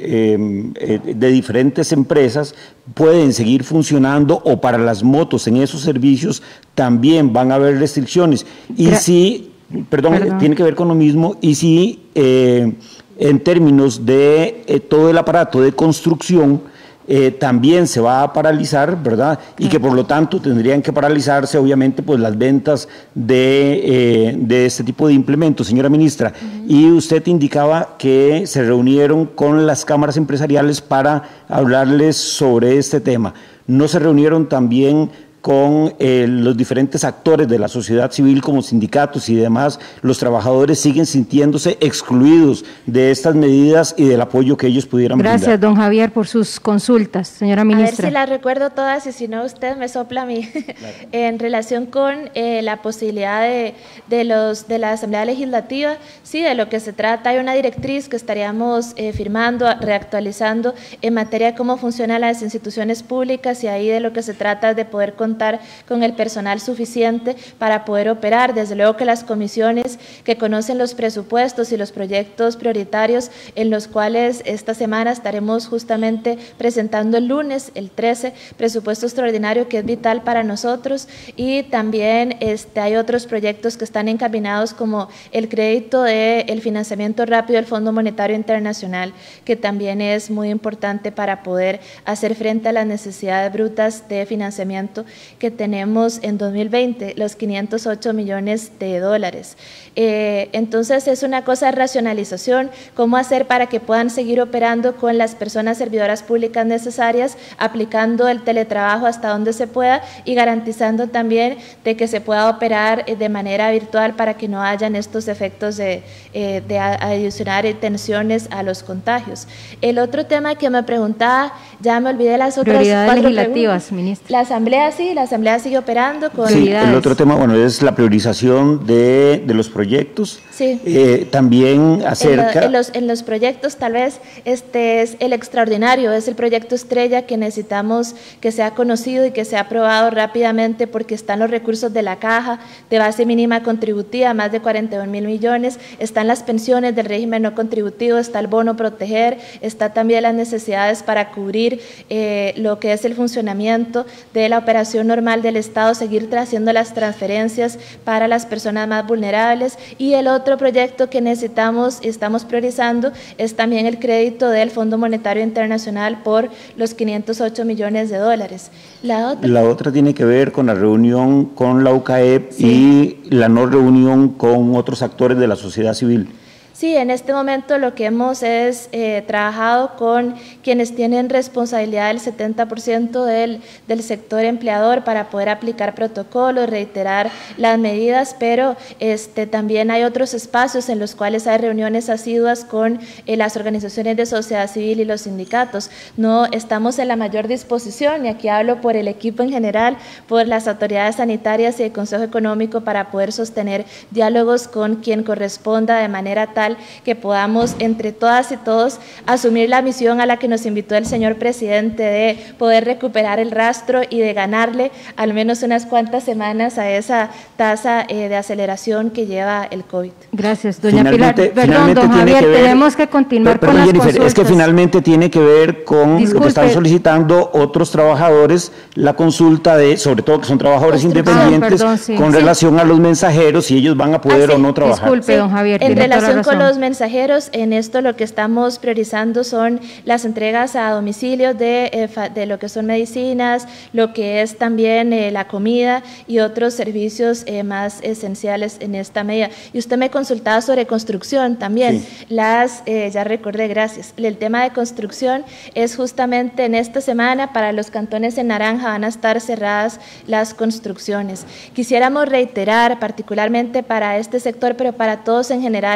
eh, de diferentes empresas pueden seguir funcionando, o para las motos en esos servicios también van a haber restricciones. Y Gra si, perdón, perdón, tiene que ver con lo mismo, y si eh, en términos de eh, todo el aparato de construcción Eh, también se va a paralizar, ¿verdad? Y que por lo tanto tendrían que paralizarse, obviamente, pues las ventas de, eh, de este tipo de implementos, señora ministra. Uh-huh. Y usted indicaba que se reunieron con las cámaras empresariales para hablarles sobre este tema. ¿No se reunieron también con eh, los diferentes actores de la sociedad civil como sindicatos y demás? Los trabajadores siguen sintiéndose excluidos de estas medidas y del apoyo que ellos pudieran brindar. Gracias, don Javier, por sus consultas. Señora ministra. A ver si las recuerdo todas y si no, usted me sopla a mí. Claro. En relación con eh, la posibilidad de, de, los, de la Asamblea Legislativa, sí, de lo que se trata, hay una directriz que estaríamos eh, firmando, reactualizando en materia de cómo funcionan las instituciones públicas, y ahí de lo que se trata es de poder contar con el personal suficiente para poder operar. Desde luego que las comisiones que conocen los presupuestos y los proyectos prioritarios, en los cuales esta semana estaremos justamente presentando el lunes, el trece, presupuesto extraordinario, que es vital para nosotros, y también este, hay otros proyectos que están encaminados, como el crédito del financiamiento rápido del Fondo Monetario Internacional, que también es muy importante para poder hacer frente a las necesidades brutas de financiamiento que tenemos en dos mil veinte, los quinientos ocho millones de dólares. Eh, entonces es una cosa de racionalización, cómo hacer para que puedan seguir operando con las personas servidoras públicas necesarias, aplicando el teletrabajo hasta donde se pueda y garantizando también de que se pueda operar de manera virtual para que no hayan estos efectos de, eh, de adicionar tensiones a los contagios. El otro tema que me preguntaba, ya me olvidé las otras prioridades cuatro legislativas, preguntas. ministra. La Asamblea sí, la Asamblea sigue operando con sí, el otro tema, bueno, es la priorización de, de los proyectos. Sí. Eh, también acerca… En, lo, en, los, en los proyectos, tal vez, este es el extraordinario, es el proyecto estrella que necesitamos que sea conocido y que sea aprobado rápidamente, porque están los recursos de la caja de base mínima contributiva, más de cuarenta y un mil millones, están las pensiones del régimen no contributivo, está el bono proteger, está también las necesidades para cubrir eh, lo que es el funcionamiento de la operación normal del Estado, seguir haciendo las transferencias para las personas más vulnerables, y el otro proyecto que necesitamos y estamos priorizando es también el crédito del Fondo Monetario Internacional por los quinientos ocho millones de dólares. La otra, la otra tiene que ver con la reunión con la U C A E P, sí, y la no reunión con otros actores de la sociedad civil. Sí, en este momento lo que hemos es eh, trabajado con quienes tienen responsabilidad del setenta por ciento del, del sector empleador para poder aplicar protocolos, reiterar las medidas, pero este, también hay otros espacios en los cuales hay reuniones asiduas con eh, las organizaciones de sociedad civil y los sindicatos. No estamos en la mayor disposición, y aquí hablo por el equipo en general, por las autoridades sanitarias y el Consejo Económico, para poder sostener diálogos con quien corresponda de manera tal que podamos entre todas y todos asumir la misión a la que nos invitó el señor presidente, de poder recuperar el rastro y de ganarle al menos unas cuantas semanas a esa tasa eh, de aceleración que lleva el COVID. Gracias, doña finalmente, Pilar. Perdón, don Javier, que ver, tenemos que continuar pero, con las Jennifer, consultas. Es que finalmente tiene que ver con Disculpe. lo que están solicitando otros trabajadores, la consulta de, sobre todo que son trabajadores independientes, ah, perdón, sí, con sí. relación a los mensajeros, si ellos van a poder ah, sí. o no trabajar. Disculpe, sí. don Javier. En relación con los mensajeros, en esto lo que estamos priorizando son las entregas a domicilio de, eh, de lo que son medicinas, lo que es también eh, la comida y otros servicios eh, más esenciales en esta medida. Y usted me consultaba sobre construcción también. Sí. Las, eh, ya recordé, gracias. El tema de construcción es justamente en esta semana, para los cantones en naranja van a estar cerradas las construcciones. Quisiéramos reiterar, particularmente para este sector, pero para todos en general, la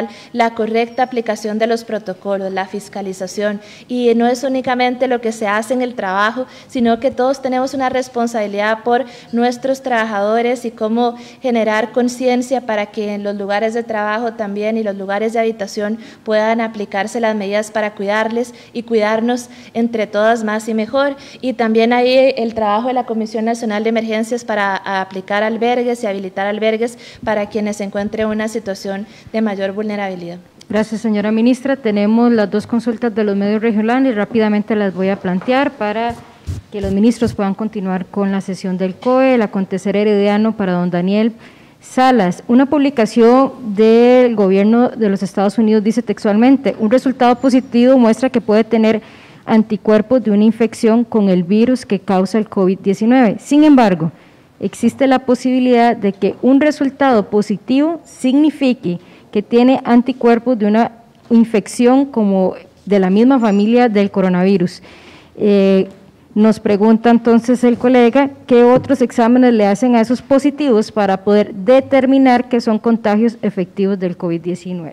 la correcta aplicación de los protocolos, la fiscalización. Y no es únicamente lo que se hace en el trabajo, sino que todos tenemos una responsabilidad por nuestros trabajadores y cómo generar conciencia para que en los lugares de trabajo también y los lugares de habitación puedan aplicarse las medidas para cuidarles y cuidarnos entre todas más y mejor. Y también ahí el trabajo de la Comisión Nacional de Emergencias para aplicar albergues y habilitar albergues para quienes se encuentren en una situación de mayor vulnerabilidad. Gracias, señora ministra. Tenemos las dos consultas de los medios regionales y rápidamente las voy a plantear para que los ministros puedan continuar con la sesión del C O E. El acontecer herediano para don Daniel Salas. Una publicación del gobierno de los Estados Unidos dice textualmente: un resultado positivo muestra que puede tener anticuerpos de una infección con el virus que causa el COVID diecinueve. Sin embargo, existe la posibilidad de que un resultado positivo signifique que tiene anticuerpos de una infección como de la misma familia del coronavirus. Eh, nos pregunta entonces el colega, ¿qué otros exámenes le hacen a esos positivos para poder determinar que son contagios efectivos del COVID diecinueve?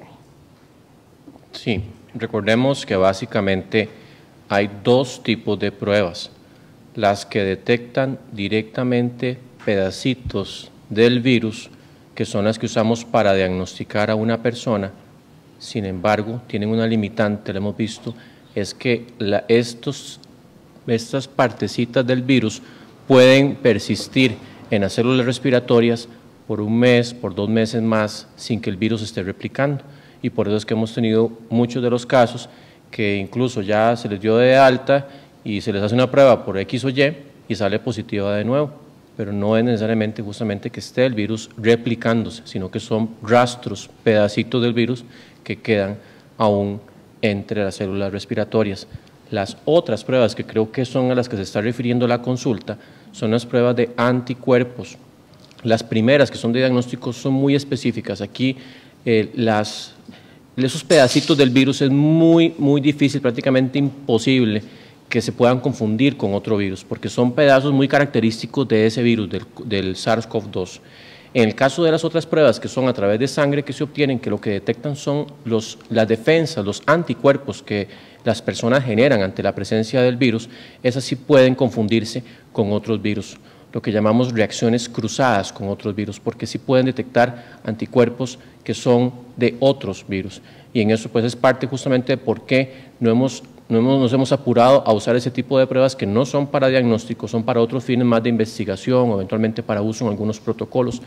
Sí, recordemos que básicamente hay dos tipos de pruebas, las que detectan directamente pedacitos del virus, que son las que usamos para diagnosticar a una persona. Sin embargo, tienen una limitante, lo hemos visto, es que la, estos, estas partecitas del virus pueden persistir en las células respiratorias por un mes, por dos meses más, sin que el virus esté replicando. Y por eso es que hemos tenido muchos de los casos que incluso ya se les dio de alta y se les hace una prueba por X o Y y sale positiva de nuevo, pero no es necesariamente justamente que esté el virus replicándose, sino que son rastros, pedacitos del virus que quedan aún entre las células respiratorias. Las otras pruebas que creo que son a las que se está refiriendo la consulta son las pruebas de anticuerpos. Las primeras, que son de diagnóstico, son muy específicas. Aquí eh, las... esos pedacitos del virus es muy, muy difícil, prácticamente imposible que se puedan confundir con otro virus, porque son pedazos muy característicos de ese virus, del, del SARS CoV dos. En el caso de las otras pruebas, que son a través de sangre que se obtienen, que lo que detectan son los, las defensas, los anticuerpos que las personas generan ante la presencia del virus, esas sí pueden confundirse con otros virus, lo que llamamos reacciones cruzadas con otros virus, porque sí pueden detectar anticuerpos que son de otros virus. Y en eso pues es parte justamente de por qué no hemos, no hemos, nos hemos apurado a usar ese tipo de pruebas que no son para diagnóstico, son para otros fines más de investigación o eventualmente para uso en algunos protocolos,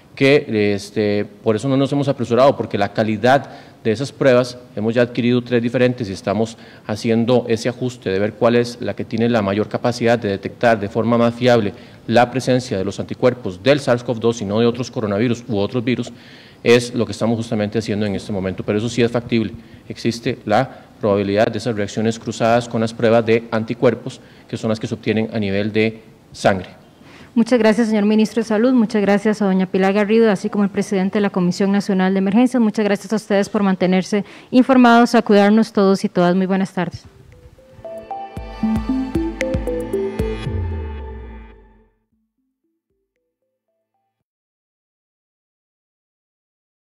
que este, por eso no nos hemos apresurado, porque la calidad de esas pruebas, hemos ya adquirido tres diferentes y estamos haciendo ese ajuste de ver cuál es la que tiene la mayor capacidad de detectar de forma más fiable la presencia de los anticuerpos del SARS CoV dos y no de otros coronavirus u otros virus, es lo que estamos justamente haciendo en este momento, pero eso sí es factible. Existe la probabilidad de esas reacciones cruzadas con las pruebas de anticuerpos, que son las que se obtienen a nivel de sangre. Muchas gracias, señor ministro de Salud. Muchas gracias a doña Pilar Garrido, así como el presidente de la Comisión Nacional de Emergencias. Muchas gracias a ustedes por mantenerse informados, a cuidarnos todos y todas. Muy buenas tardes.